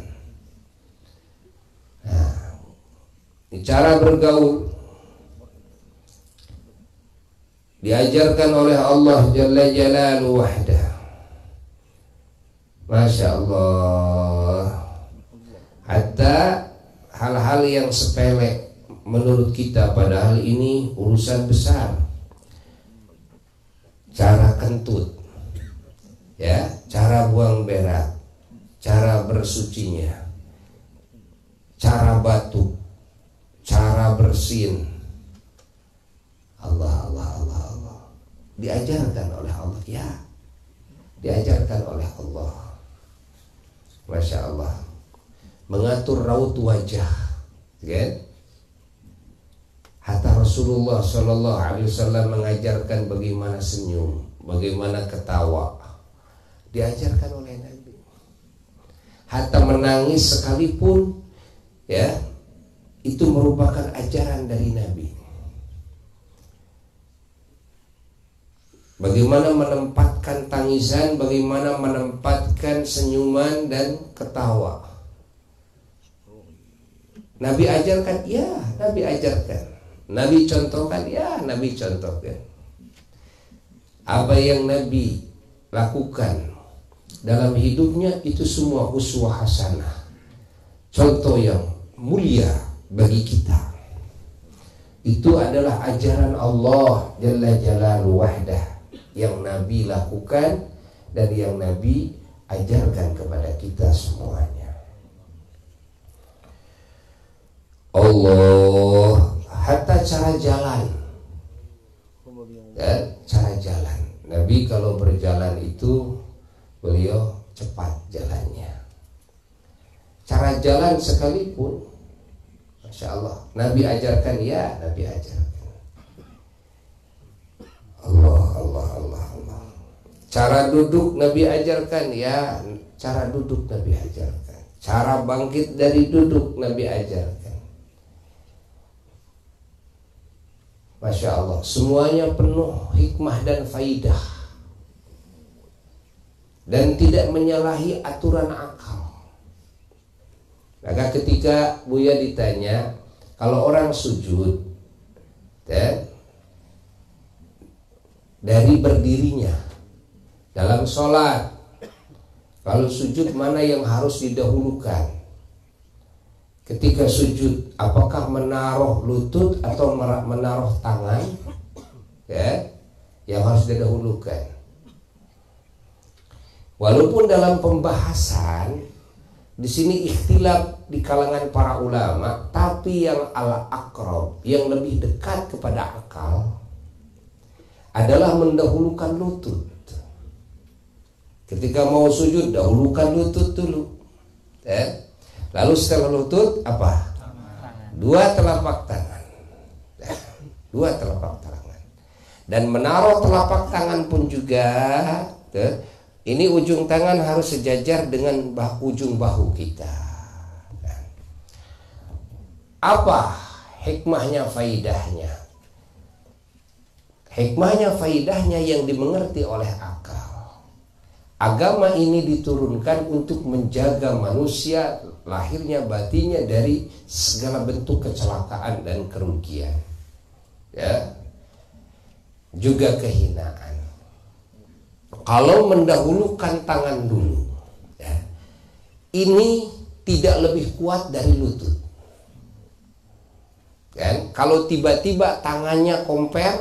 Nah, ini cara bergaul diajarkan oleh Allah Jalla Jalaluhu wahdah. Masya Allah. Hatta hal-hal yang sepele menurut kita, padahal ini urusan besar. Cara kentut, ya, cara buang berak, cara bersucinya, cara batuk, cara bersin. Allah diajarkan oleh Allah, ya, diajarkan oleh Allah. Masya Allah. Mengatur raut wajah, kan? Hatta Rasulullah Sallallahu Alaihi Wasallam mengajarkan bagaimana senyum, bagaimana ketawa, diajarkan oleh Nabi. Hatta menangis sekalipun, ya, itu merupakan ajaran dari Nabi. Bagaimana menempatkan tangisan, bagaimana menempatkan senyuman dan ketawa. Nabi ajarkan, ya, Nabi ajarkan. Nabi contohkan, ya, Nabi contohkan. Apa yang Nabi lakukan dalam hidupnya itu semua uswah hasanah, contoh yang mulia bagi kita. Itu adalah ajaran Allah Jalla Jalaluhu wahdah yang Nabi lakukan dan yang Nabi ajarkan kepada kita semuanya. Allah, hatta cara jalan, dan cara jalan. Nabi kalau berjalan itu beliau cepat jalannya. Cara jalan sekalipun, Masya Allah, Nabi ajarkan, ya, Nabi ajarkan. Allah. Cara duduk Nabi ajarkan, ya, cara duduk Nabi ajarkan. Cara bangkit dari duduk Nabi ajarkan. Masya Allah, semuanya penuh hikmah dan faidah dan tidak menyalahi aturan akal. Maka ketika Buya ditanya, kalau orang sujud, ya, dari berdirinya dalam sholat, kalau sujud mana yang harus didahulukan? Ketika sujud, apakah menaruh lutut atau menaruh tangan, ya, yang harus didahulukan? Walaupun dalam pembahasan di sini ikhtilaf di kalangan para ulama, tapi yang al-aqrab, yang lebih dekat kepada akal, adalah mendahulukan lutut. Ketika mau sujud, dahulukan lutut dulu, ya. Lalu setelah lutut apa? Dua telapak tangan, ya. Dua telapak tangan. Dan menaruh telapak tangan pun juga, ya. Ini ujung tangan harus sejajar dengan ujung bahu kita. Apa hikmahnya, faidahnya? Hikmahnya, faidahnya yang dimengerti oleh akal. Agama ini diturunkan untuk menjaga manusia lahirnya batinnya dari segala bentuk kecelakaan dan kerugian, ya, juga kehinaan. Kalau mendahulukan tangan dulu, ya, ini tidak lebih kuat dari lutut. Kan? Kalau tiba-tiba tangannya komper,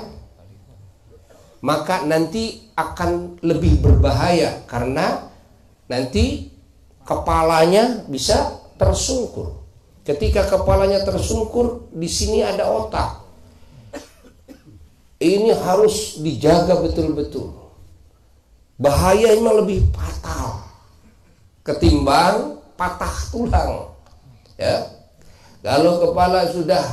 maka nanti akan lebih berbahaya karena nanti kepalanya bisa tersungkur. Ketika kepalanya tersungkur, di sini ada otak. Ini harus dijaga betul-betul. Bahayanya lebih fatal ketimbang patah tulang. Ya, kalau kepala sudah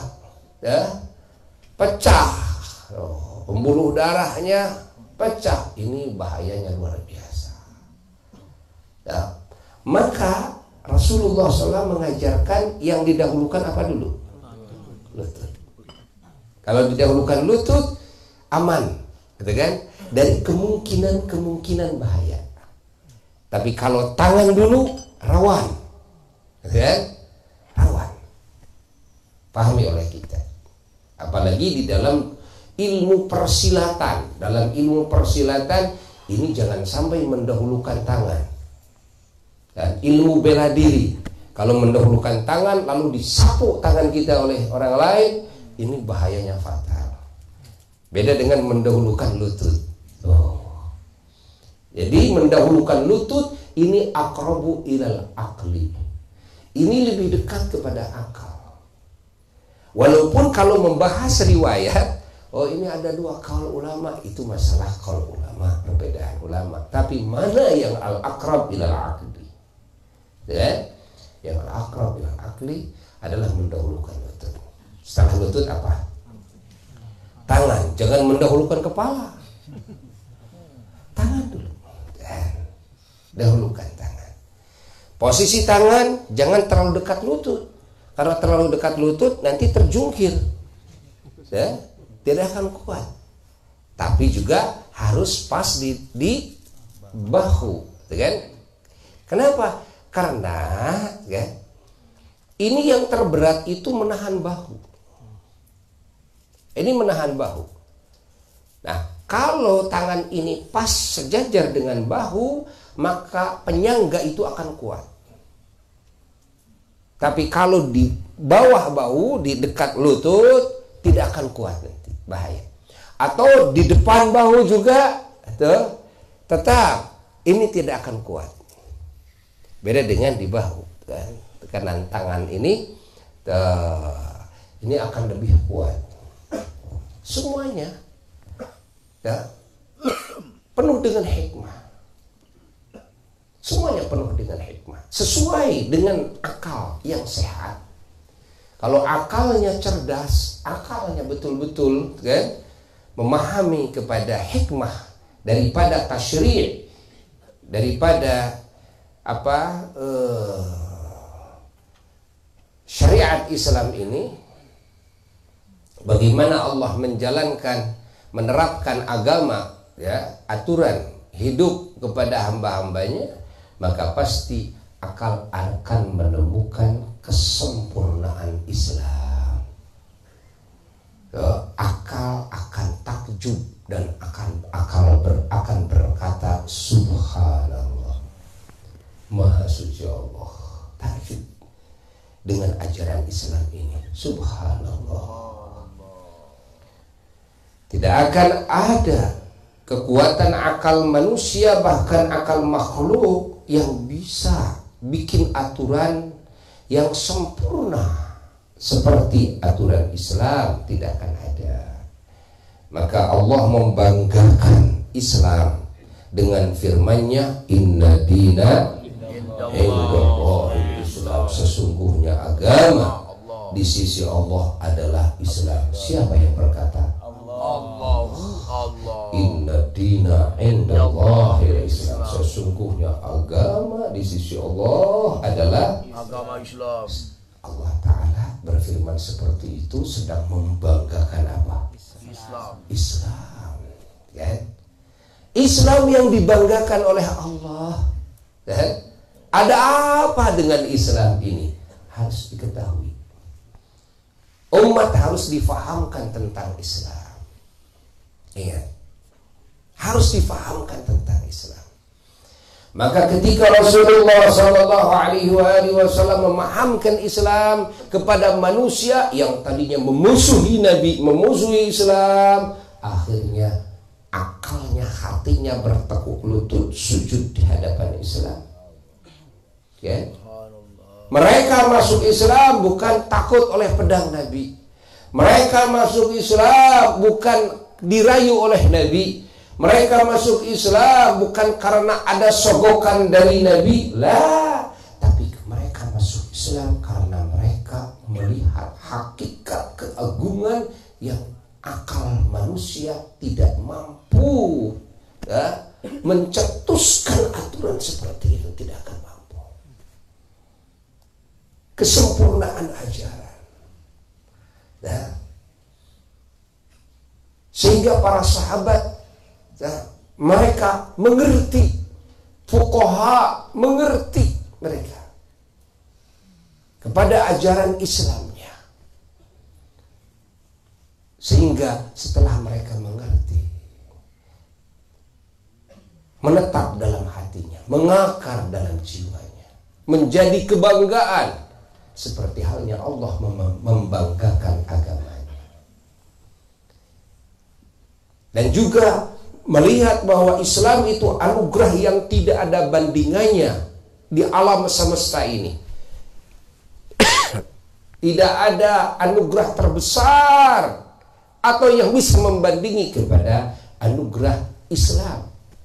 pecah, pembuluh darahnya pecah, ini bahayanya luar biasa. Ya, maka Rasulullah SAW mengajarkan yang didahulukan apa dulu? Lutut. Kalau didahulukan lutut, aman, gitu kan? Dari kemungkinan bahaya. Tapi kalau tangan dulu, rawan, gitu kan? Rawan. Pahami oleh kita. Apalagi di dalam ilmu persilatan. Dalam ilmu persilatan ini jangan sampai mendahulukan tangan. Dan ilmu bela diri, kalau mendahulukan tangan lalu disapu tangan kita oleh orang lain, ini bahayanya fatal. Beda dengan mendahulukan lutut. Jadi mendahulukan lutut ini aqrabu ilal aqli. Ini lebih dekat kepada akal. Walaupun kalau membahas riwayat, ini ada dua qaul ulama, itu masalah qaul ulama, perbedaan ulama. Tapi mana yang al-aqrab ilal aqli? Ya, yang al-aqrab ilal aqli adalah mendahulukan lutut. Setelah lutut apa? Tangan. Jangan mendahulukan kepala. Tangan dulu. Dan dahulukan tangan. Posisi tangan jangan terlalu dekat lutut. Karena terlalu dekat lutut nanti terjungkir. Ya, tidak akan kuat. Tapi juga harus pas di bahu, kan? Kenapa? Karena ya, ini yang terberat itu menahan bahu. Ini menahan bahu. Nah, kalau tangan ini pas sejajar dengan bahu, maka penyangga itu akan kuat. Tapi kalau di bawah bahu, di dekat lutut, tidak akan kuat nanti, bahaya. Atau di depan bahu juga, tetap ini tidak akan kuat. Beda dengan di bahu, kan? Tekanan tangan ini akan lebih kuat. Semuanya ya, penuh dengan hikmah. Semuanya penuh dengan hikmah, sesuai dengan akal yang sehat. Kalau akalnya cerdas, akalnya betul-betul kan, memahami kepada hikmah daripada tasyri', daripada syariat Islam ini, bagaimana Allah menerapkan agama, ya, aturan hidup kepada hamba-hambanya, maka pasti akal akan menemukan kesempurnaan Islam. Akal akan takjub dan akan berkata subhanallah, Maha suci Allah, takjub dengan ajaran Islam ini. Subhanallah. Tidak akan ada kekuatan akal manusia, bahkan akal makhluk, yang bisa bikin aturan yang sempurna seperti aturan Islam. Tidak akan ada. Maka Allah membanggakan Islam dengan firman-Nya, inna dina indallahil Islam, sesungguhnya agama di sisi Allah adalah Islam. Siapa yang berkata? Allah. Inna dina indallahil Islam, sesungguhnya agama di sisi Allah adalah agama Islam. Allah Ta'ala berfirman seperti itu sedang membanggakan apa? Islam. Ya? Islam yang dibanggakan oleh Allah. Ya? Ada apa dengan Islam ini? Harus diketahui. Umat harus difahamkan tentang Islam. Ingat, harus difahamkan tentang Islam. Maka ketika Rasulullah SAW memahamkan Islam kepada manusia yang tadinya memusuhi Nabi, memusuhi Islam, akhirnya akalnya, hatinya bertekuk lutut sujud di hadapan Islam. Ya. Mereka masuk Islam bukan takut oleh pedang Nabi. Mereka masuk Islam bukan dirayu oleh Nabi. Mereka masuk Islam bukan karena ada sogokan dari Nabi, lah, tapi mereka masuk Islam karena mereka melihat hakikat keagungan yang akal manusia tidak mampu ya, mencetuskan aturan seperti itu, tidak akan mampu. Kesempurnaan ajaran, ya. Sehingga para sahabat, mereka mengerti, fuqaha mengerti mereka kepada ajaran Islamnya, sehingga setelah mereka mengerti, menetap dalam hatinya, mengakar dalam jiwanya, menjadi kebanggaan seperti halnya Allah membanggakan agamanya. Dan juga melihat bahwa Islam itu anugerah yang tidak ada bandingannya di alam semesta ini. Tidak ada anugerah terbesar atau yang bisa membandingi kepada anugerah Islam.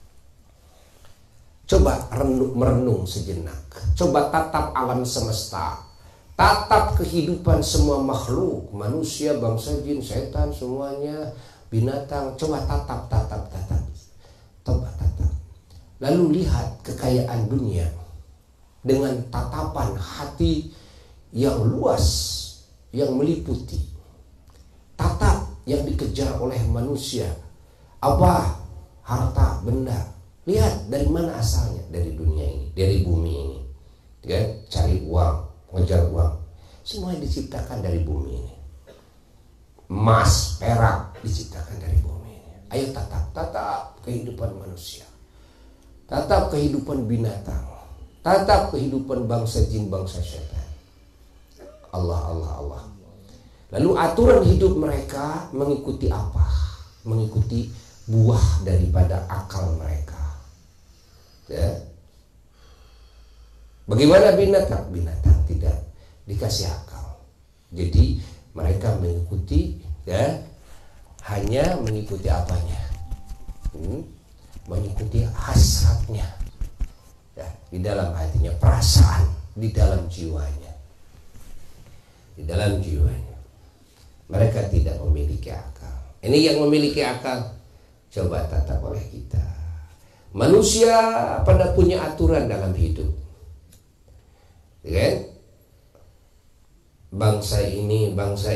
Coba merenung sejenak. Coba tatap alam semesta. Tatap kehidupan semua makhluk, manusia, bangsa jin, setan, semuanya, binatang. Coba tatap. Coba tatap. Lalu lihat kekayaan dunia dengan tatapan hati yang luas, yang meliputi. Tatap yang dikejar oleh manusia. Apa? Harta, benda. Lihat dari mana asalnya, dari dunia ini, dari bumi ini. Ya, cari uang, mengejar uang. Semua diciptakan dari bumi ini. Emas, perak diciptakan dari bumi. Ayo tatap kehidupan manusia, tatap kehidupan binatang, tatap kehidupan bangsa jin, bangsa setan. Allah. Lalu aturan hidup mereka mengikuti apa? Mengikuti buah daripada akal mereka. Ya. Bagaimana binatang? Binatang tidak dikasih akal. Jadi mereka mengikuti, ya, hanya mengikuti apanya? Mengikuti hasratnya, ya, di dalam hatinya, perasaan di dalam jiwanya. Di dalam jiwanya. Mereka tidak memiliki akal. Ini yang memiliki akal, coba tatap oleh kita. Manusia pada punya aturan dalam hidup, kan? Bangsa ini,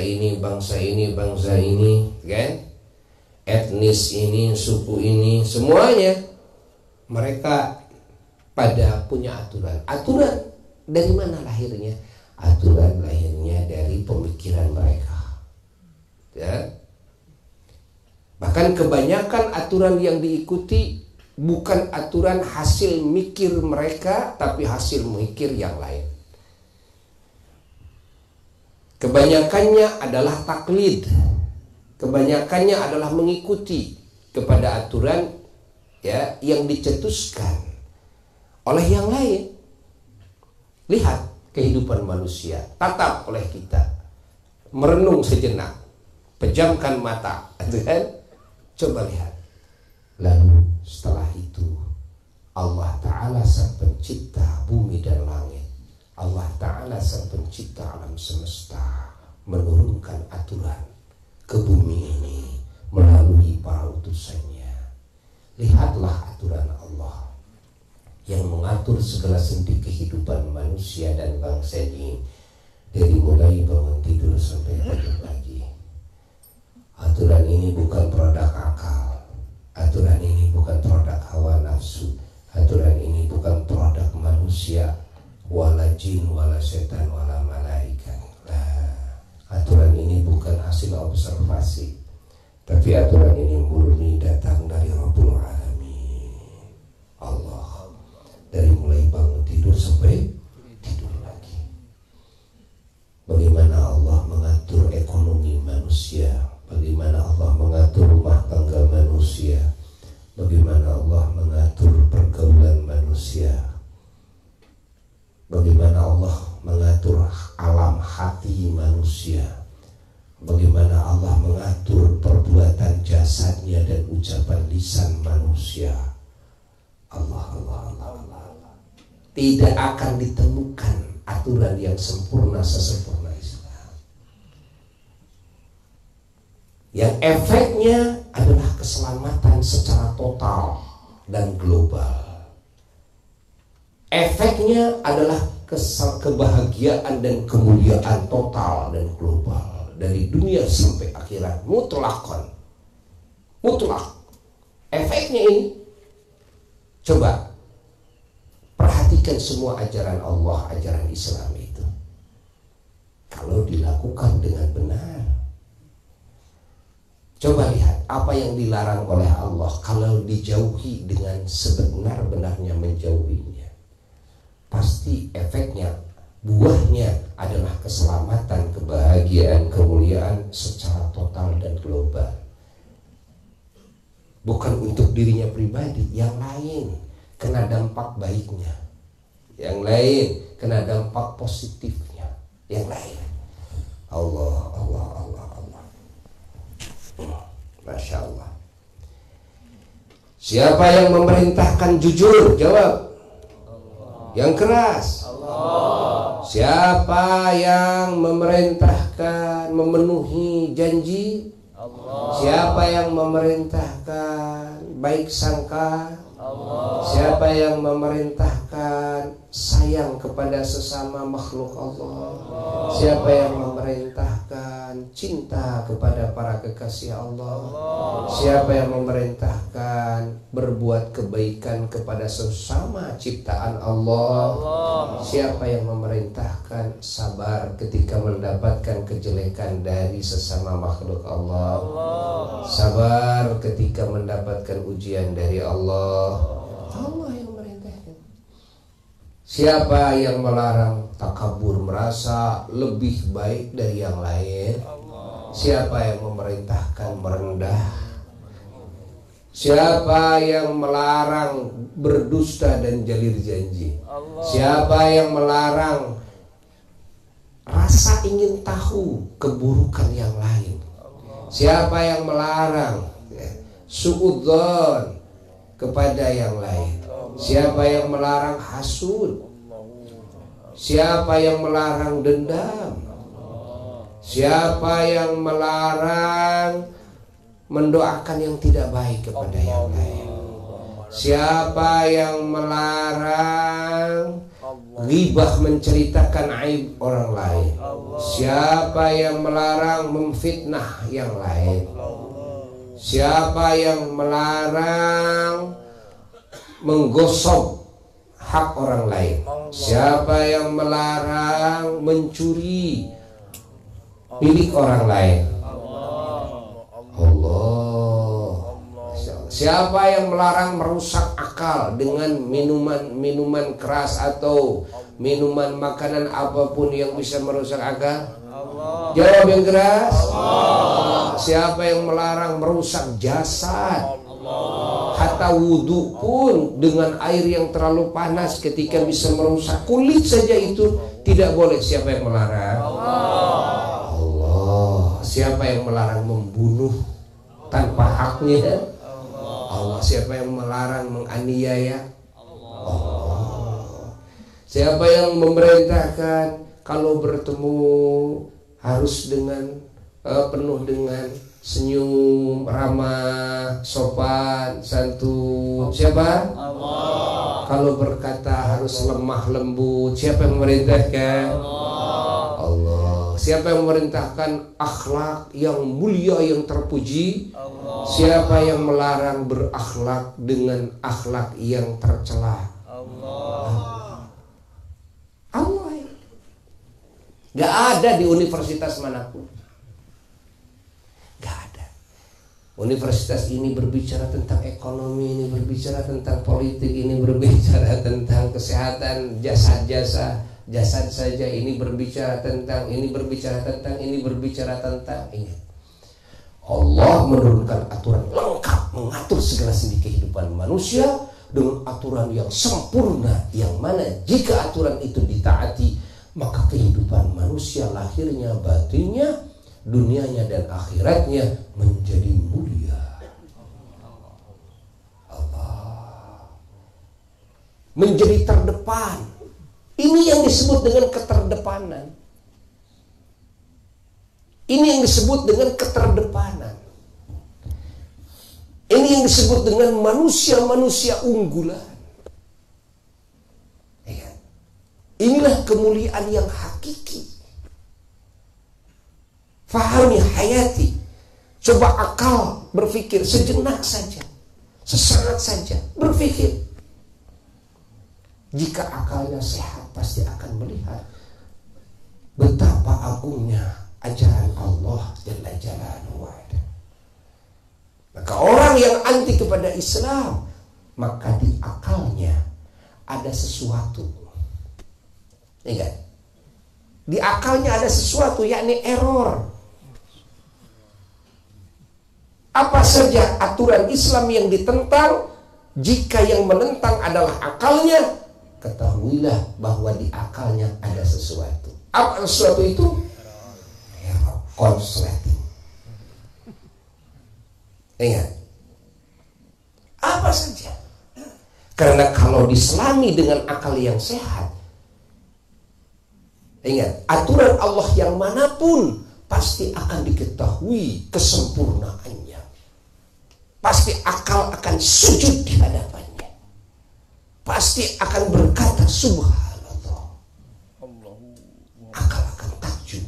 kan? Etnis ini, suku ini, semuanya mereka pada punya aturan. Aturan dari mana lahirnya? Aturan lahirnya dari pemikiran mereka. Ya. Bahkan kebanyakan aturan yang diikuti bukan aturan hasil mikir mereka, tapi hasil mikir yang lain. Kebanyakannya adalah taklid. Kebanyakannya adalah mengikuti kepada aturan, ya, yang dicetuskan oleh yang lain. Lihat kehidupan manusia, tatap oleh kita, merenung sejenak, pejamkan mata, kan? Coba lihat. Lalu setelah itu Allah Ta'ala sang pencipta bumi dan langit, Allah Ta'ala sang pencipta alam semesta menurunkan aturan ke bumi ini melalui para utusannya. Lihatlah aturan Allah yang mengatur segala sendi kehidupan manusia dan bangsa ini, dari mulai bangun tidur sampai tidur pagi. Aturan ini bukan produk akal. Aturan ini bukan produk hawa nafsu. Aturan ini bukan produk manusia, wala jin, wala setan, wala malaikat. Aturan ini bukan hasil observasi, tapi aturan ini murni datang dari Rabbul Alamin, Allah. manusia, bagaimana Allah mengatur rumah tangga manusia, bagaimana Allah mengatur pergaulan manusia, bagaimana Allah mengatur alam hati manusia, bagaimana Allah mengatur perbuatan jasadnya dan ucapan lisan manusia. Allah. Tidak akan ditemukan aturan yang sempurna sesempurna Islam, yang efeknya adalah keselamatan secara total dan global. Efeknya adalah kebahagiaan dan kemuliaan total dan global dari dunia sampai akhirat, mutlak. Efeknya ini, coba perhatikan semua ajaran Allah, ajaran Islam itu. Kalau dilakukan dengan benar, coba lihat apa yang dilarang oleh Allah. Kalau dijauhi dengan sebenar-benarnya menjauhinya, pasti efeknya, buahnya adalah keselamatan, kebahagiaan, kemuliaan secara total dan global. Bukan untuk dirinya pribadi, yang lain kena dampak baiknya, yang lain kena dampak positifnya, yang lain. Allah. Masya Allah. Siapa yang memerintahkan jujur? Jawab. Yang keras. Allah. Siapa yang memerintahkan memenuhi janji? Allah. Siapa yang memerintahkan baik sangka? Allah. Siapa yang memerintahkan sayang kepada sesama makhluk Allah? Allah. Siapa yang memerintahkan cinta kepada para kekasih Allah? Allah. Siapa yang memerintahkan berbuat kebaikan kepada sesama ciptaan Allah? Allah. Siapa yang memerintahkan sabar ketika mendapatkan kejelekan dari sesama makhluk Allah? Allah. Sabar ketika mendapatkan ujian dari Allah. Allah yang memerintahkan. Siapa yang melarang takabur, merasa lebih baik dari yang lain? Allah. Siapa yang memerintahkan merendah? Siapa yang melarang berdusta dan jalir janji? Allah. Siapa yang melarang rasa ingin tahu keburukan yang lain? Allah. Siapa yang melarang suudzon kepada yang lain? Siapa yang melarang hasud? Siapa yang melarang dendam? Siapa yang melarang mendoakan yang tidak baik kepada yang lain? Siapa yang melarang ghibah, menceritakan aib orang lain? Siapa yang melarang memfitnah yang lain? Siapa yang melarang menggosok hak orang lain? Siapa yang melarang mencuri milik orang lain? Allah. Siapa yang melarang merusak akal dengan minuman keras atau minuman makanan apapun yang bisa merusak akal? Jawab yang keras. Siapa yang melarang merusak jasad? Hatta wudhu pun dengan air yang terlalu panas ketika bisa merusak kulit saja itu tidak boleh. Siapa yang melarang? Allah. Siapa yang melarang membunuh tanpa haknya? Allah. Siapa yang melarang menganiaya? Allah. Siapa yang memerintahkan kalau bertemu harus dengan penuh dengan senyum, ramah, sopan, santun? Siapa? Allah. Kalau berkata harus lemah lembut, siapa yang memerintahkan? Allah. Siapa yang memerintahkan akhlak yang mulia, yang terpuji? Allah. Siapa yang melarang berakhlak dengan akhlak yang tercela? Allah. Allah. Gak ada di universitas manapun. Universitas ini berbicara tentang ekonomi, ini berbicara tentang politik, ini berbicara tentang kesehatan, jasad saja, ini berbicara tentang, ini berbicara tentang, ini berbicara tentang. Ingat, Allah menurunkan aturan lengkap mengatur segala sendi kehidupan manusia dengan aturan yang sempurna, yang mana jika aturan itu ditaati maka kehidupan manusia lahirnya, batinnya, dunianya dan akhiratnya menjadi mulia. Allah menjadi terdepan. Ini yang disebut dengan keterdepanan. Ini yang disebut dengan keterdepanan. Ini yang disebut dengan manusia-manusia unggulan. Ya. Inilah kemuliaan yang hakiki. Fahami hayati. Coba akal berpikir sejenak saja, sesaat saja berpikir. Jika akalnya sehat pasti akan melihat betapa agungnya ajaran Allah Jalla Jalaluhu. Maka orang yang anti kepada Islam, maka di akalnya ada sesuatu. Ingat, di akalnya ada sesuatu, yakni error. Apa saja aturan Islam yang ditentang, jika yang menentang adalah akalnya, ketahuilah bahwa di akalnya ada sesuatu. Apa sesuatu itu? Konsleting. Ingat, apa saja. Karena kalau diselami dengan akal yang sehat, ingat, aturan Allah yang manapun pasti akan diketahui kesempurnaannya. Pasti akal akan sujud di hadapannya. Pasti akan berkata subhanallah. Akal akan takjub.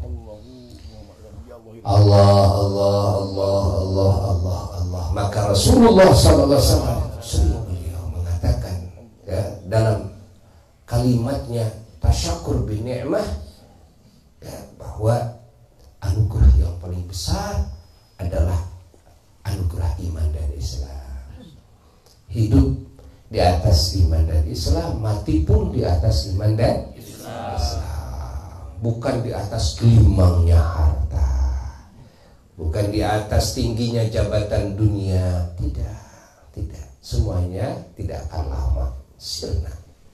Allah, Allah, Allah, Allah, Allah, Allah. Maka Rasulullah SAW sering beliau mengatakan ya, dalam kalimatnya tasyakur bi ni'mah ya, bahwa anugerah yang paling besar adalah anugerah iman dan Islam. Hidup di atas iman dan Islam, mati pun di atas iman dan Islam. Bukan di atas gelimangnya harta, bukan di atas tingginya jabatan dunia. Tidak. Semuanya tidak akan lama sirna.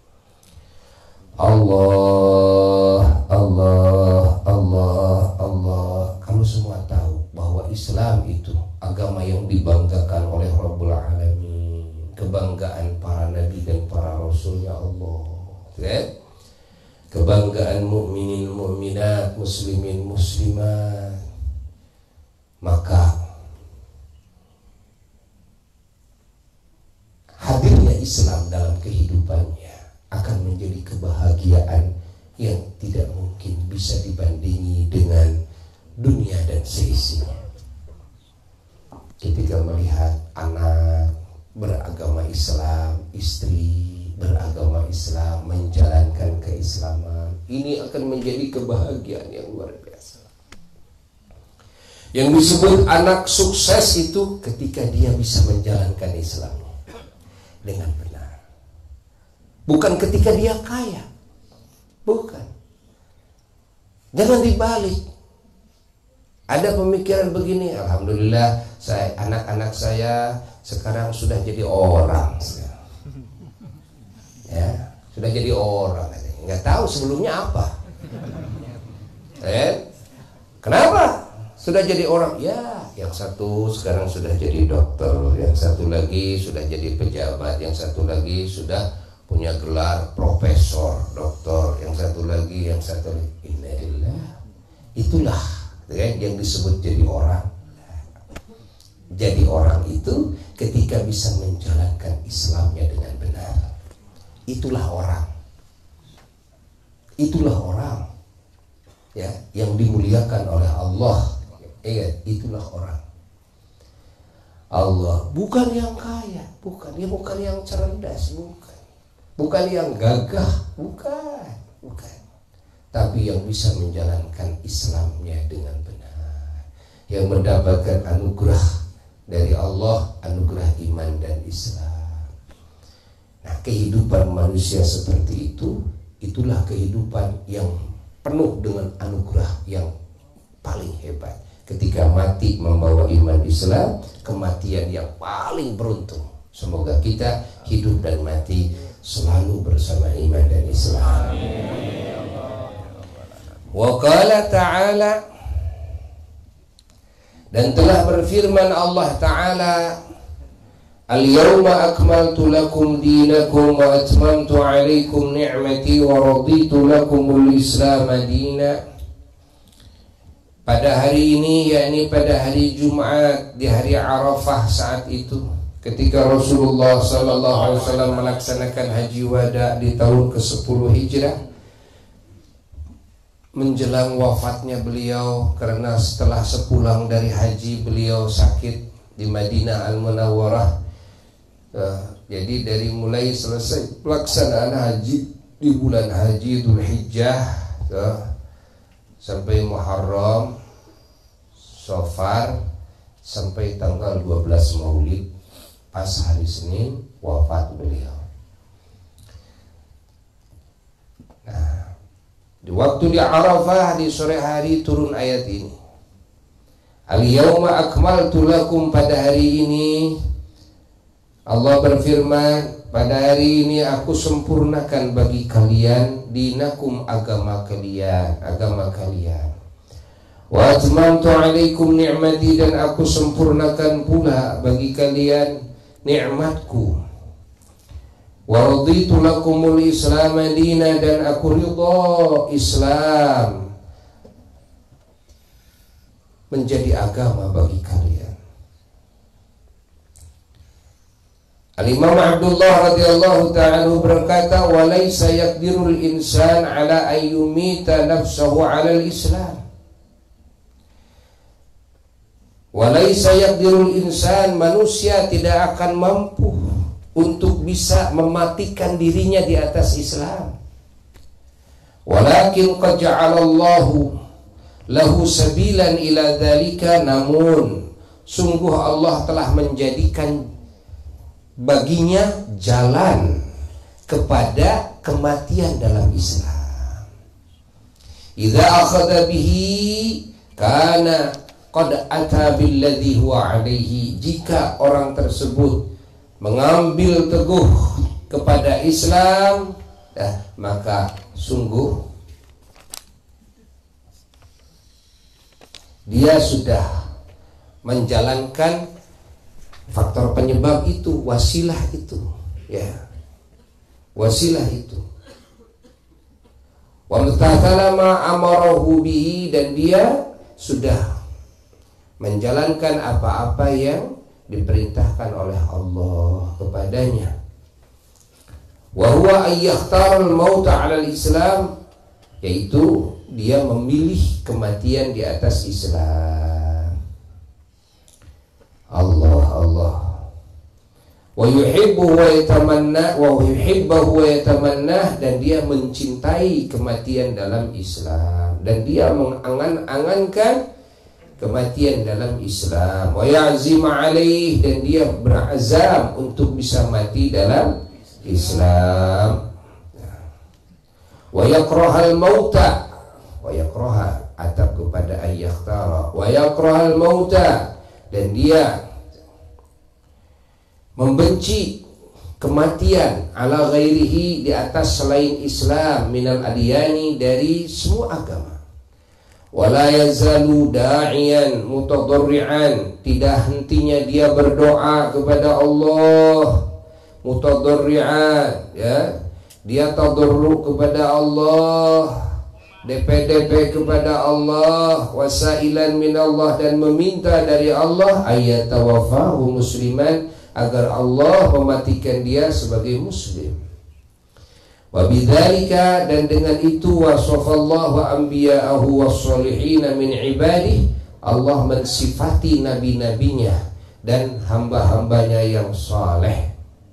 Allah, Allah, Allah, Allah. Kamu semua tahu bahwa Islam itu agama yang dibanggakan oleh Rabbul Alamin, kebanggaan para nabi dan para rasulnya Allah, ya? Kebanggaan mukminin mukminat, muslimin muslimat. Maka hadirnya Islam dalam kehidupannya akan menjadi kebahagiaan yang tidak mungkin bisa dibandingi dengan dunia dan seisinya. Ketika melihat anak beragama Islam, istri beragama Islam, menjalankan keislaman, ini akan menjadi kebahagiaan yang luar biasa. Yang disebut anak sukses itu ketika dia bisa menjalankan Islamnya dengan benar. Bukan ketika dia kaya. Bukan. Jangan dibalik. Ada pemikiran begini, alhamdulillah anak-anak saya sekarang sudah jadi orang. Ya, sudah jadi orang. Nggak tahu sebelumnya apa. Kenapa sudah jadi orang? Ya, yang satu sekarang sudah jadi dokter, yang satu lagi sudah jadi pejabat, yang satu lagi sudah punya gelar profesor, doktor, yang satu lagi. Innalillah. Itulah yang disebut jadi orang. Jadi orang itu ketika bisa menjalankan Islamnya dengan benar. Itulah orang. Itulah orang ya, yang dimuliakan oleh Allah. Ingat, itulah orang. Allah bukan yang kaya, bukan yang cerdas, bukan yang gagah, bukan. Tapi yang bisa menjalankan Islamnya dengan benar, yang mendapatkan anugerah dari Allah, anugerah iman dan Islam. Nah, kehidupan manusia seperti itu, itulah kehidupan yang penuh dengan anugerah yang paling hebat. ketika mati membawa iman Islam, kematian yang paling beruntung. Semoga kita hidup dan mati selalu bersama iman dan Islam. Wa qala ta'ala, dan telah berfirman Allah Ta'ala, Al-yawma akmaltu lakum dinakum wa atmamtu alaikum ni'mati wa raditu lakumul Islam dina. Pada hari ini, yakni pada hari Jumat di hari Arafah, saat itu ketika Rasulullah SAW melaksanakan haji wada di tahun ke-10 Hijrah, menjelang wafatnya beliau, karena setelah sepulang dari haji beliau sakit di Madinah Al-Munawwarah. Jadi dari mulai selesai pelaksanaan haji di bulan Haji Dzul Hijjah sampai Muharram, Safar, sampai tanggal 12 Maulid, pas hari Senin wafat beliau. Nah, di waktu di Arafah di sore hari turun ayat ini. Al-yawma akmaltu lakum, pada hari ini Allah berfirman, pada hari ini aku sempurnakan bagi kalian dinakum, agama kalian. Wa atmamtu alaikum ni'mati, dan aku sempurnakan pula bagi kalian nikmatku. Wa raditu lakumul Islam dina, dan aku ridha Islam menjadi agama bagi kalian. Al-Imam Abdullah radhiyallahu ta'ala berkata, wa laysa yaqdirul insan ala ayyumita nafsahu ala al-Islam. Wa laysa yaqdirul insan, manusia tidak akan mampu untuk bisa mematikan dirinya di atas Islam. Walakin qad ja'alallahu lahu sabilan ila dzalika, namun sungguh Allah telah menjadikan baginya jalan kepada kematian dalam Islam. Idza akhadha bihi kana qad ata billadhi huwa alaihi, jika orang tersebut mengambil teguh kepada Islam, maka sungguh dia sudah menjalankan faktor penyebab itu, wasilah itu, ya, wasilah itu. Wa mutaathala ma amarahu bihi, dan dia sudah menjalankan apa-apa yang diperintahkan oleh Allah kepadanya. Wa huwa ayyahtarul mauta 'alal Islam, yaitu dia memilih kematian di atas Islam. Allah. Wa yuhibbu wa yatamanna, dan dia mencintai kematian dalam Islam, dan dia mengangan-angankan kematian dalam Islam. Wa ya'zim 'alaih, dan dia berazam untuk bisa mati dalam Islam. Wa yakrahal mauta, wa yakraha atap kepada ayyakhtara, wa yakrahal mauta, dan dia membenci kematian ala ghairihi, di atas selain Islam, minal adiyani, dari semua agama. Wala yazalu da'iyan mutadarri'an, tidak hentinya dia berdoa kepada Allah, mutadarri'an, ya, dia tadarru kepada Allah, DP kepada Allah, wasailan minallah, dan meminta dari Allah ayyatawafahu musliman, agar Allah mematikan dia sebagai muslim. Wa bidzalika, dan dengan itu, wasafallahu anbiya'ahu wassalihin min ibadihi, Allah mensifati nabi-nabinya dan hamba-hambanya yang saleh.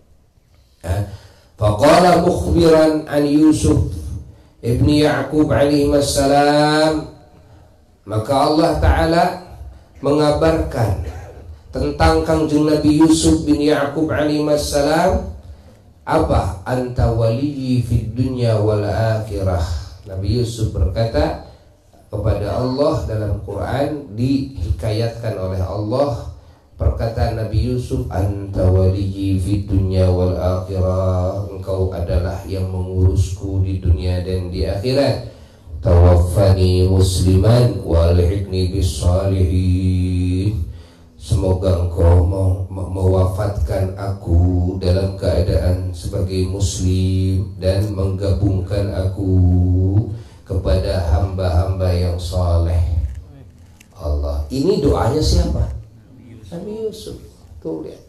Faqala mukhbiran an Yusuf Ibni Ya'qub alaihi wassalam, maka Allah Ta'ala mengabarkan tentang Kangjeng Nabi Yusuf bin Ya'qub alaihi wassalam, apa? Anta waliyyi fid dunya wal akhirah. Nabi Yusuf berkata, kepada Allah dalam Quran dihikayatkan oleh Allah perkataan Nabi Yusuf, anta waliyyi fid dunya wal akhirah, engkau adalah yang mengurusku di dunia dan di akhirat. Tawaffani musliman wa alhiqni bis salihin, semoga engkau mewafatkan aku dalam keadaan sebagai muslim dan menggabungkan aku kepada hamba-hamba yang saleh. Allah, ini doanya siapa? Nabi Yusuf. Tuh lihat.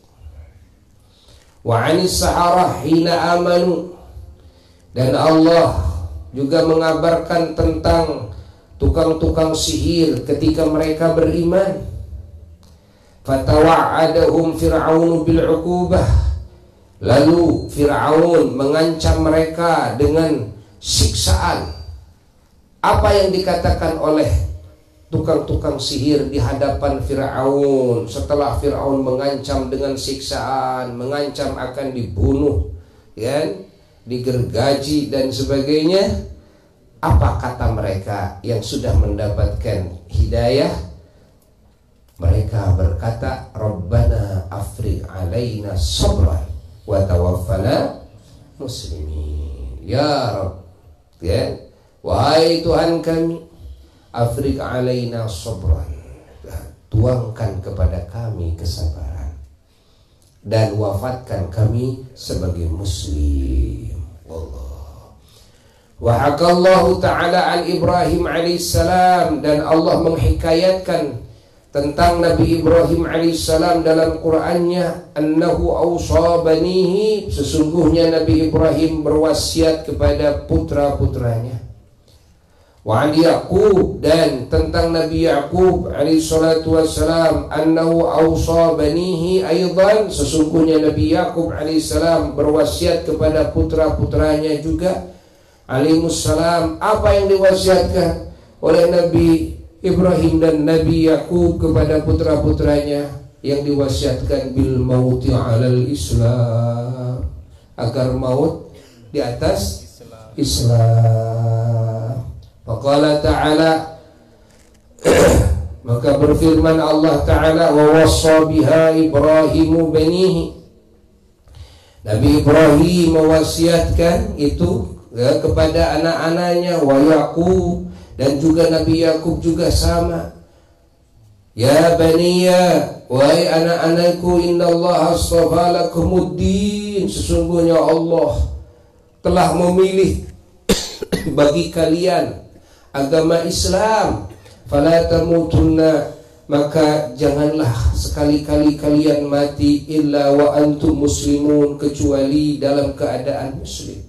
Wa 'anis saharah hina amanu, dan Allah juga mengabarkan tentang tukang-tukang sihir ketika mereka beriman. Fatawa'adahum Fir'aun bil 'uqubah, lalu Fir'aun mengancam mereka dengan siksaan. Apa yang dikatakan oleh tukang-tukang sihir di hadapan Fir'aun setelah Fir'aun mengancam dengan siksaan, mengancam akan dibunuh, kan, digergaji dan sebagainya? Apa kata mereka yang sudah mendapatkan hidayah? Mereka berkata, Rabbana afriq alaina sabran wa tawaffana muslimin. Ya Rabb, ya, wahai Tuhan kami, afriq alaina sabran, tuangkan kepada kami kesabaran dan wafatkan kami sebagai muslim. Allah. Wa hakallahu ta'ala an Ibrahim alaihissalam, dan Allah menghikayatkan tentang Nabi Ibrahim alaihissalam dalam Qur'annya, annahu awsa banihi, sesungguhnya Nabi Ibrahim berwasiat kepada putra-putranya. Wa an Yaqub, dan tentang Nabi Yaqub alaihi salatu wassalam, annahu awsa banihi aidan, sesungguhnya Nabi Yaqub alaihi salam berwasiat kepada putra-putranya juga alaihissalam. Apa yang diwasiatkan oleh Nabi Ibrahim dan Nabi Yaqub kepada putra-putranya? Yang diwasiatkan bil mauti alal Islam, agar maut di atas Islam. Faqala ta'ala, maka berfirman Allah Ta'ala, wa wassa biha Ibrahimu banihi, Nabi Ibrahim mewasiatkan itu ya, kepada anak-anaknya, wa Yaqub, dan juga Nabi Yaqub juga sama. Ya baniya, wahai anak-anakku, innallaha astafa lakumuddin, sesungguhnya Allah telah memilih bagi kalian agama Islam. Fala tamutunna, maka janganlah sekali-kali kalian mati illa wa antum muslimun, kecuali dalam keadaan muslim.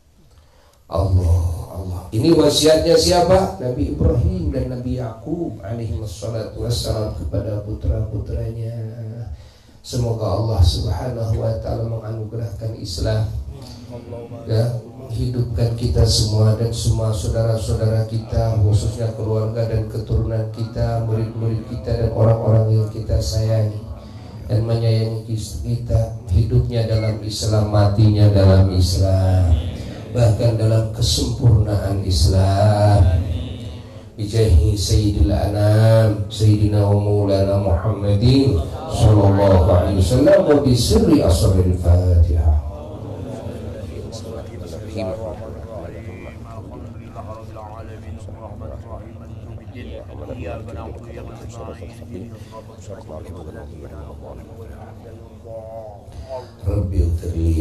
Allah. Ini wasiatnya siapa? Nabi Ibrahim dan Nabi Yaqub alaihi wassalatu wassalam kepada putra-putranya. Semoga Allah subhanahu wa ta'ala menganugerahkan Islam, ya, hidupkan kita semua dan semua saudara-saudara kita, khususnya keluarga dan keturunan kita, murid-murid kita dan orang-orang yang kita sayangi dan menyayangi kita, hidupnya dalam Islam, matinya dalam Islam, bahkan dalam kesempurnaan Islam. Bijahi Sayyidil Anam Sayyidina wa Maulana Muhammadin sallallahu alaihi wasallam, wa bisirri asrul Fatihah. Rabbi ighfirli,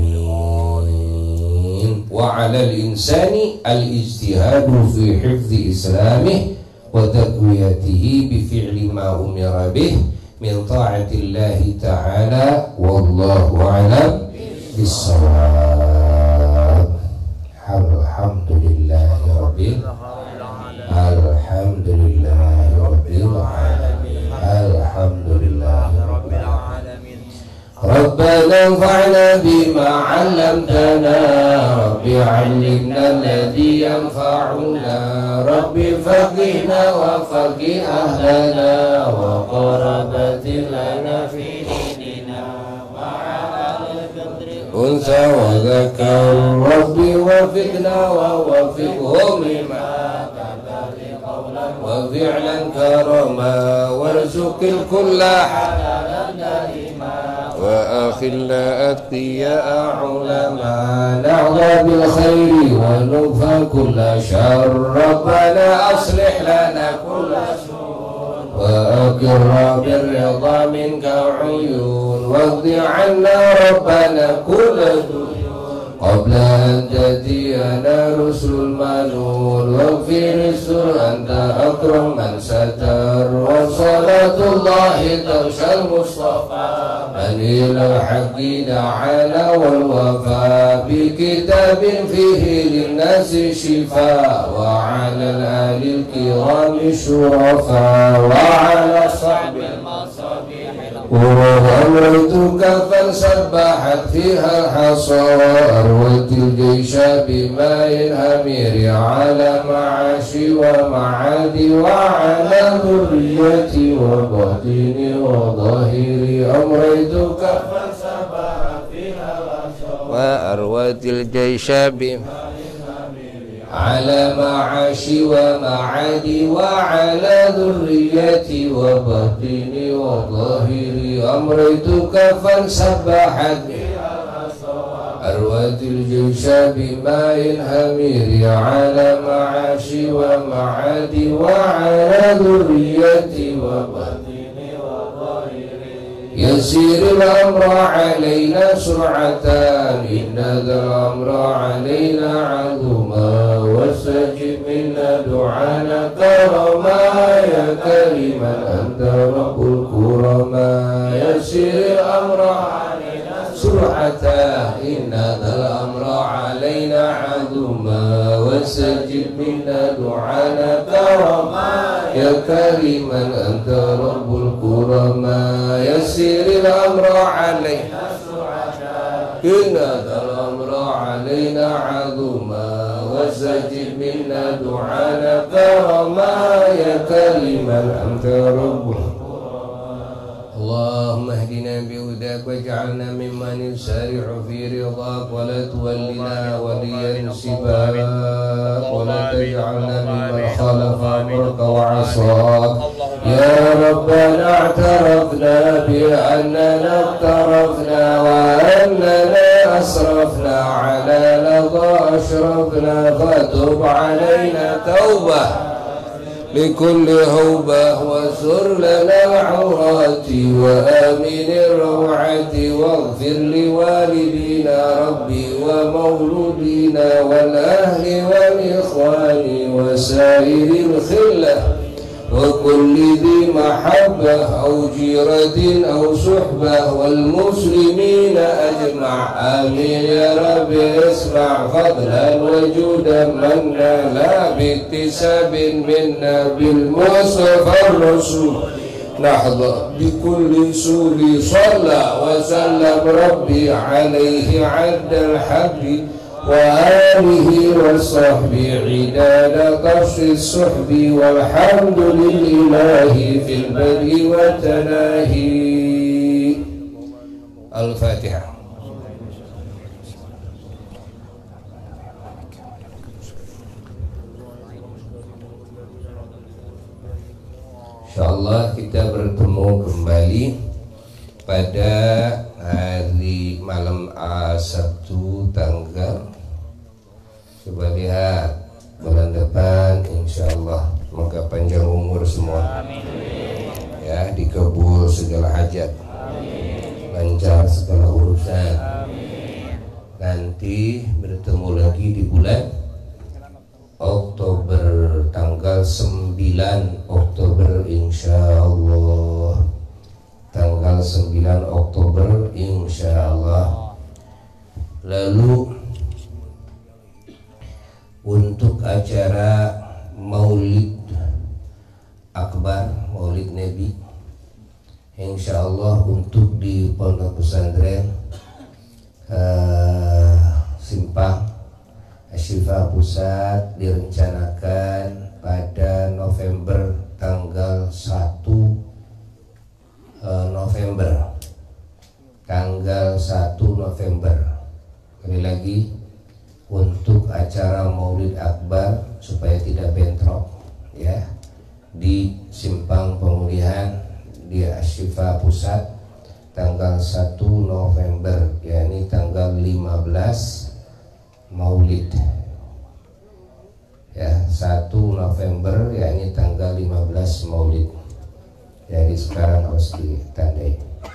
amin. Wa 'alal insani al-ijtihadu fi hifdzi islamih wa taqwiyatihi bi fi'li ma umira bih min ta'atillahi ta'ala, wallahu a'lam bis-shawab. Alhamdulillahi rabbil alamin. Alhamdulillahi rabbil alamin. Rabbana anfa'na bima 'allamtana, Rabbi 'allimna alladhi yanfa'una, Rabbi faqihna wa faqih ahlana wa qarabatin lana fi dinina unsa wa zakar, Rabbi wafiqna wa wafiqhum lima وفعلا كرما وارزق الكل حلالا دائما وأخل أتقياء علماء نعظى بالخير ونكفى كل شر ربنا أصلح لنا كل سوء وأقر بالرضا منك عيون واقض عنا ربنا كل ديون قبل أن تأتينا رسل المنون واغفر السر أنت أكرم من ستر وصلاة الله تغشى المصطفى من إلى الحق دعانا والوفاء بكتاب فيه للناس شفاء وعلى الآل الكرام الشرفاء وعلى صحب المصابيح أمرتك فانسبحت فيها الحصى وأروت الجيش بماء همير على معاشي ومعادي وعلى ذريتي وباطني وظاهري أمرتك فانسبحت فيها الحصى وأروت الجيش بماء على معاشي ومعادي وعلى ذريتي وباطني وظاهري أمرتك فانسبحت أروت الجيش بماء همير على معاشي ومعادي وعلى ذريتي وباطني وظاهري يسير الأمر علينا سرعة إن ذا الأمر علينا عظما واستجب منا دعانا كرما يا كريما أنت رب الكرما يسير الأمر علينا سرعة إن ذا الأمر علينا عظما واستجب منا دعانا كرما يا كريما أنت رب الكرما يسير الأمر علينا إن ذا الأمر علينا عظما واستجب منا دعانا كرما يا كريما أنت رب اللهم اهدنا بهداك واجعلنا ممن يسارع في رضاك ولا تولنا وليا سواك ولا تجعلنا ممن خالف أمرك وعصاك يا ربنا اعترفنا بأننا اقترفنا وأننا أسرفنا على لظى أشرفنا فتب علينا توبة لكل هوبة وسر لنا العورات وآمن الروعة واغفر لوالدينا ربي ومولودينا والأهل والإخوان وسائر الخلة وكل ذي محبة أو جيرة أو صحبة والمسلمين أجمع آمين يا رب اسمع فضلا وجودا منا لا باكتساب منا بالمصطفى الرسول نحظى بكل سور صلى وسلم ربي عليه عد الحب وآله وصحبه عداد قص الصحب والحمد لله في البدء والتناهي. الفاتحة. Insyaallah kita bertemu kembali pada hari malam Sabtu tanggal, coba lihat bulan depan insyaallah, semoga panjang umur semua. Amin. Ya, dikabul segala hajat. Amin. Lancar segala urusan. Amin. Nanti bertemu lagi di bulan Oktober, tanggal 9 Oktober insyaallah. Tanggal 9 Oktober insyaallah. Lalu untuk acara Maulid Akbar, Maulid Nabi, insyaallah untuk di Pondok Pesantren Simpang Asyifa Pusat direncanakan pada November, tanggal 1 November, tanggal 1 November. Sekali lagi, untuk acara Maulid Akbar supaya tidak bentrok, ya, Simpang Pemulihan di Asyifa Pusat tanggal 1 November, yakni tanggal 15 Maulid ya, 1 November yakni tanggal 15 Maulid. Jadi sekarang harus ditandai.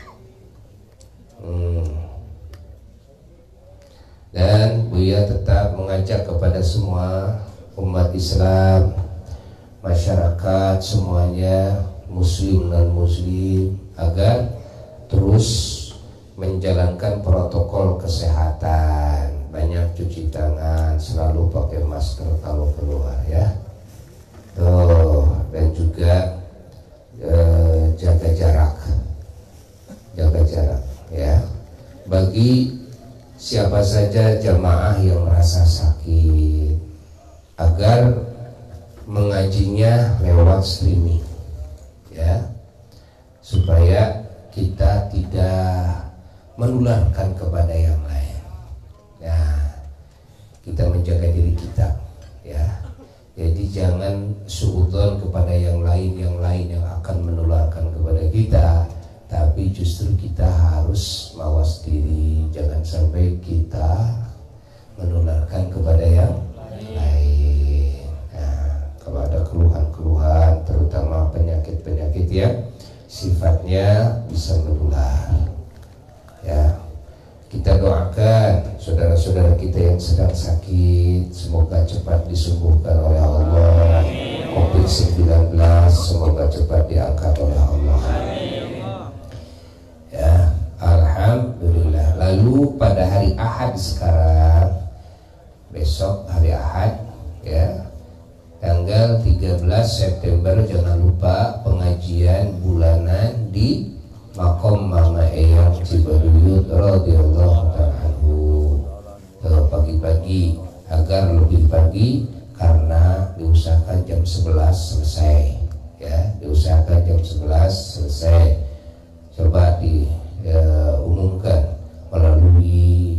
Dan Buya tetap mengajak kepada semua umat Islam, masyarakat semuanya, muslim dan muslim, agar terus menjalankan protokol kesehatan. Banyak cuci tangan, selalu pakai masker kalau keluar ya. Dan juga jaga jarak ya. Bagi siapa saja jamaah yang merasa sakit, agar mengajinya lewat streaming ya, supaya kita tidak menularkan kepada yang lain. Nah, kita menjaga diri kita ya. Jadi jangan suudzon kepada yang lain yang akan menularkan kepada kita, tapi justru kita harus mawas diri, jangan sampai kita menularkan kepada yang lain. Nah, kalau ada keluhan-keluhan, terutama penyakit-penyakit yang sifatnya bisa menular ya, kita doakan saudara-saudara kita yang sedang sakit, semoga cepat disembuhkan oleh Allah. COVID-19 semoga cepat diangkat oleh Allah ya. Alhamdulillah. Lalu pada hari Ahad sekarang, besok hari Ahad ya, tanggal 13 September, jangan lupa pengajian bulanan di Makom Mama Eyang Cibaduyut radhiyallahu ta'ala anhu pagi-pagi, agar lebih pagi karena diusahakan jam 11 selesai ya, diusahakan jam 11 selesai. Coba diumumkan melalui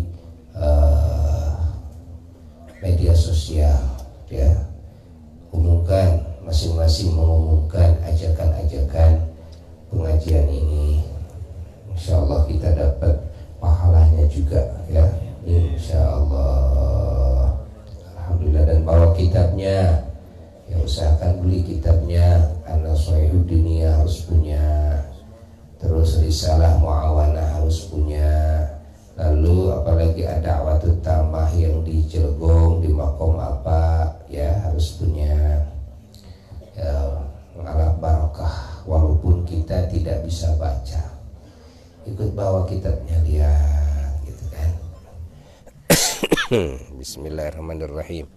media sosial ya, umumkan, masing-masing mengumumkan ajakan-ajakan pengajian ini. Insya Allah kita dapat pahalanya juga ya, insya Allah. Alhamdulillah. Dan bawa kitabnya ya, usahakan beli kitabnya. An-Nasihuddin harus punya, terus Risalah Muawanah harus punya, lalu apalagi ada Da'watut Tamah yang di Cilegon di makom apa ya, harus punya ya, mengalap barakah. Walaupun kita tidak bisa baca, ikut bawa kitabnya, lihat gitu kan. Bismillahirrahmanirrahim.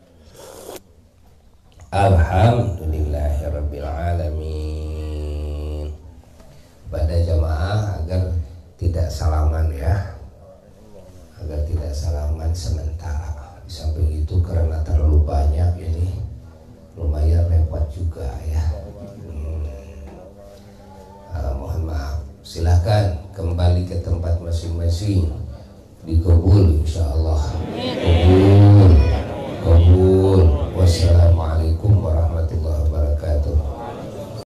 Alhamdulillahirabbil alamin. Pada jamaah agar tidak salaman ya, agar tidak salaman sementara. Di samping itu karena terlalu banyak ini lumayan repot juga ya. Mohon maaf. Silahkan kembali ke tempat masing-masing, dikabul insya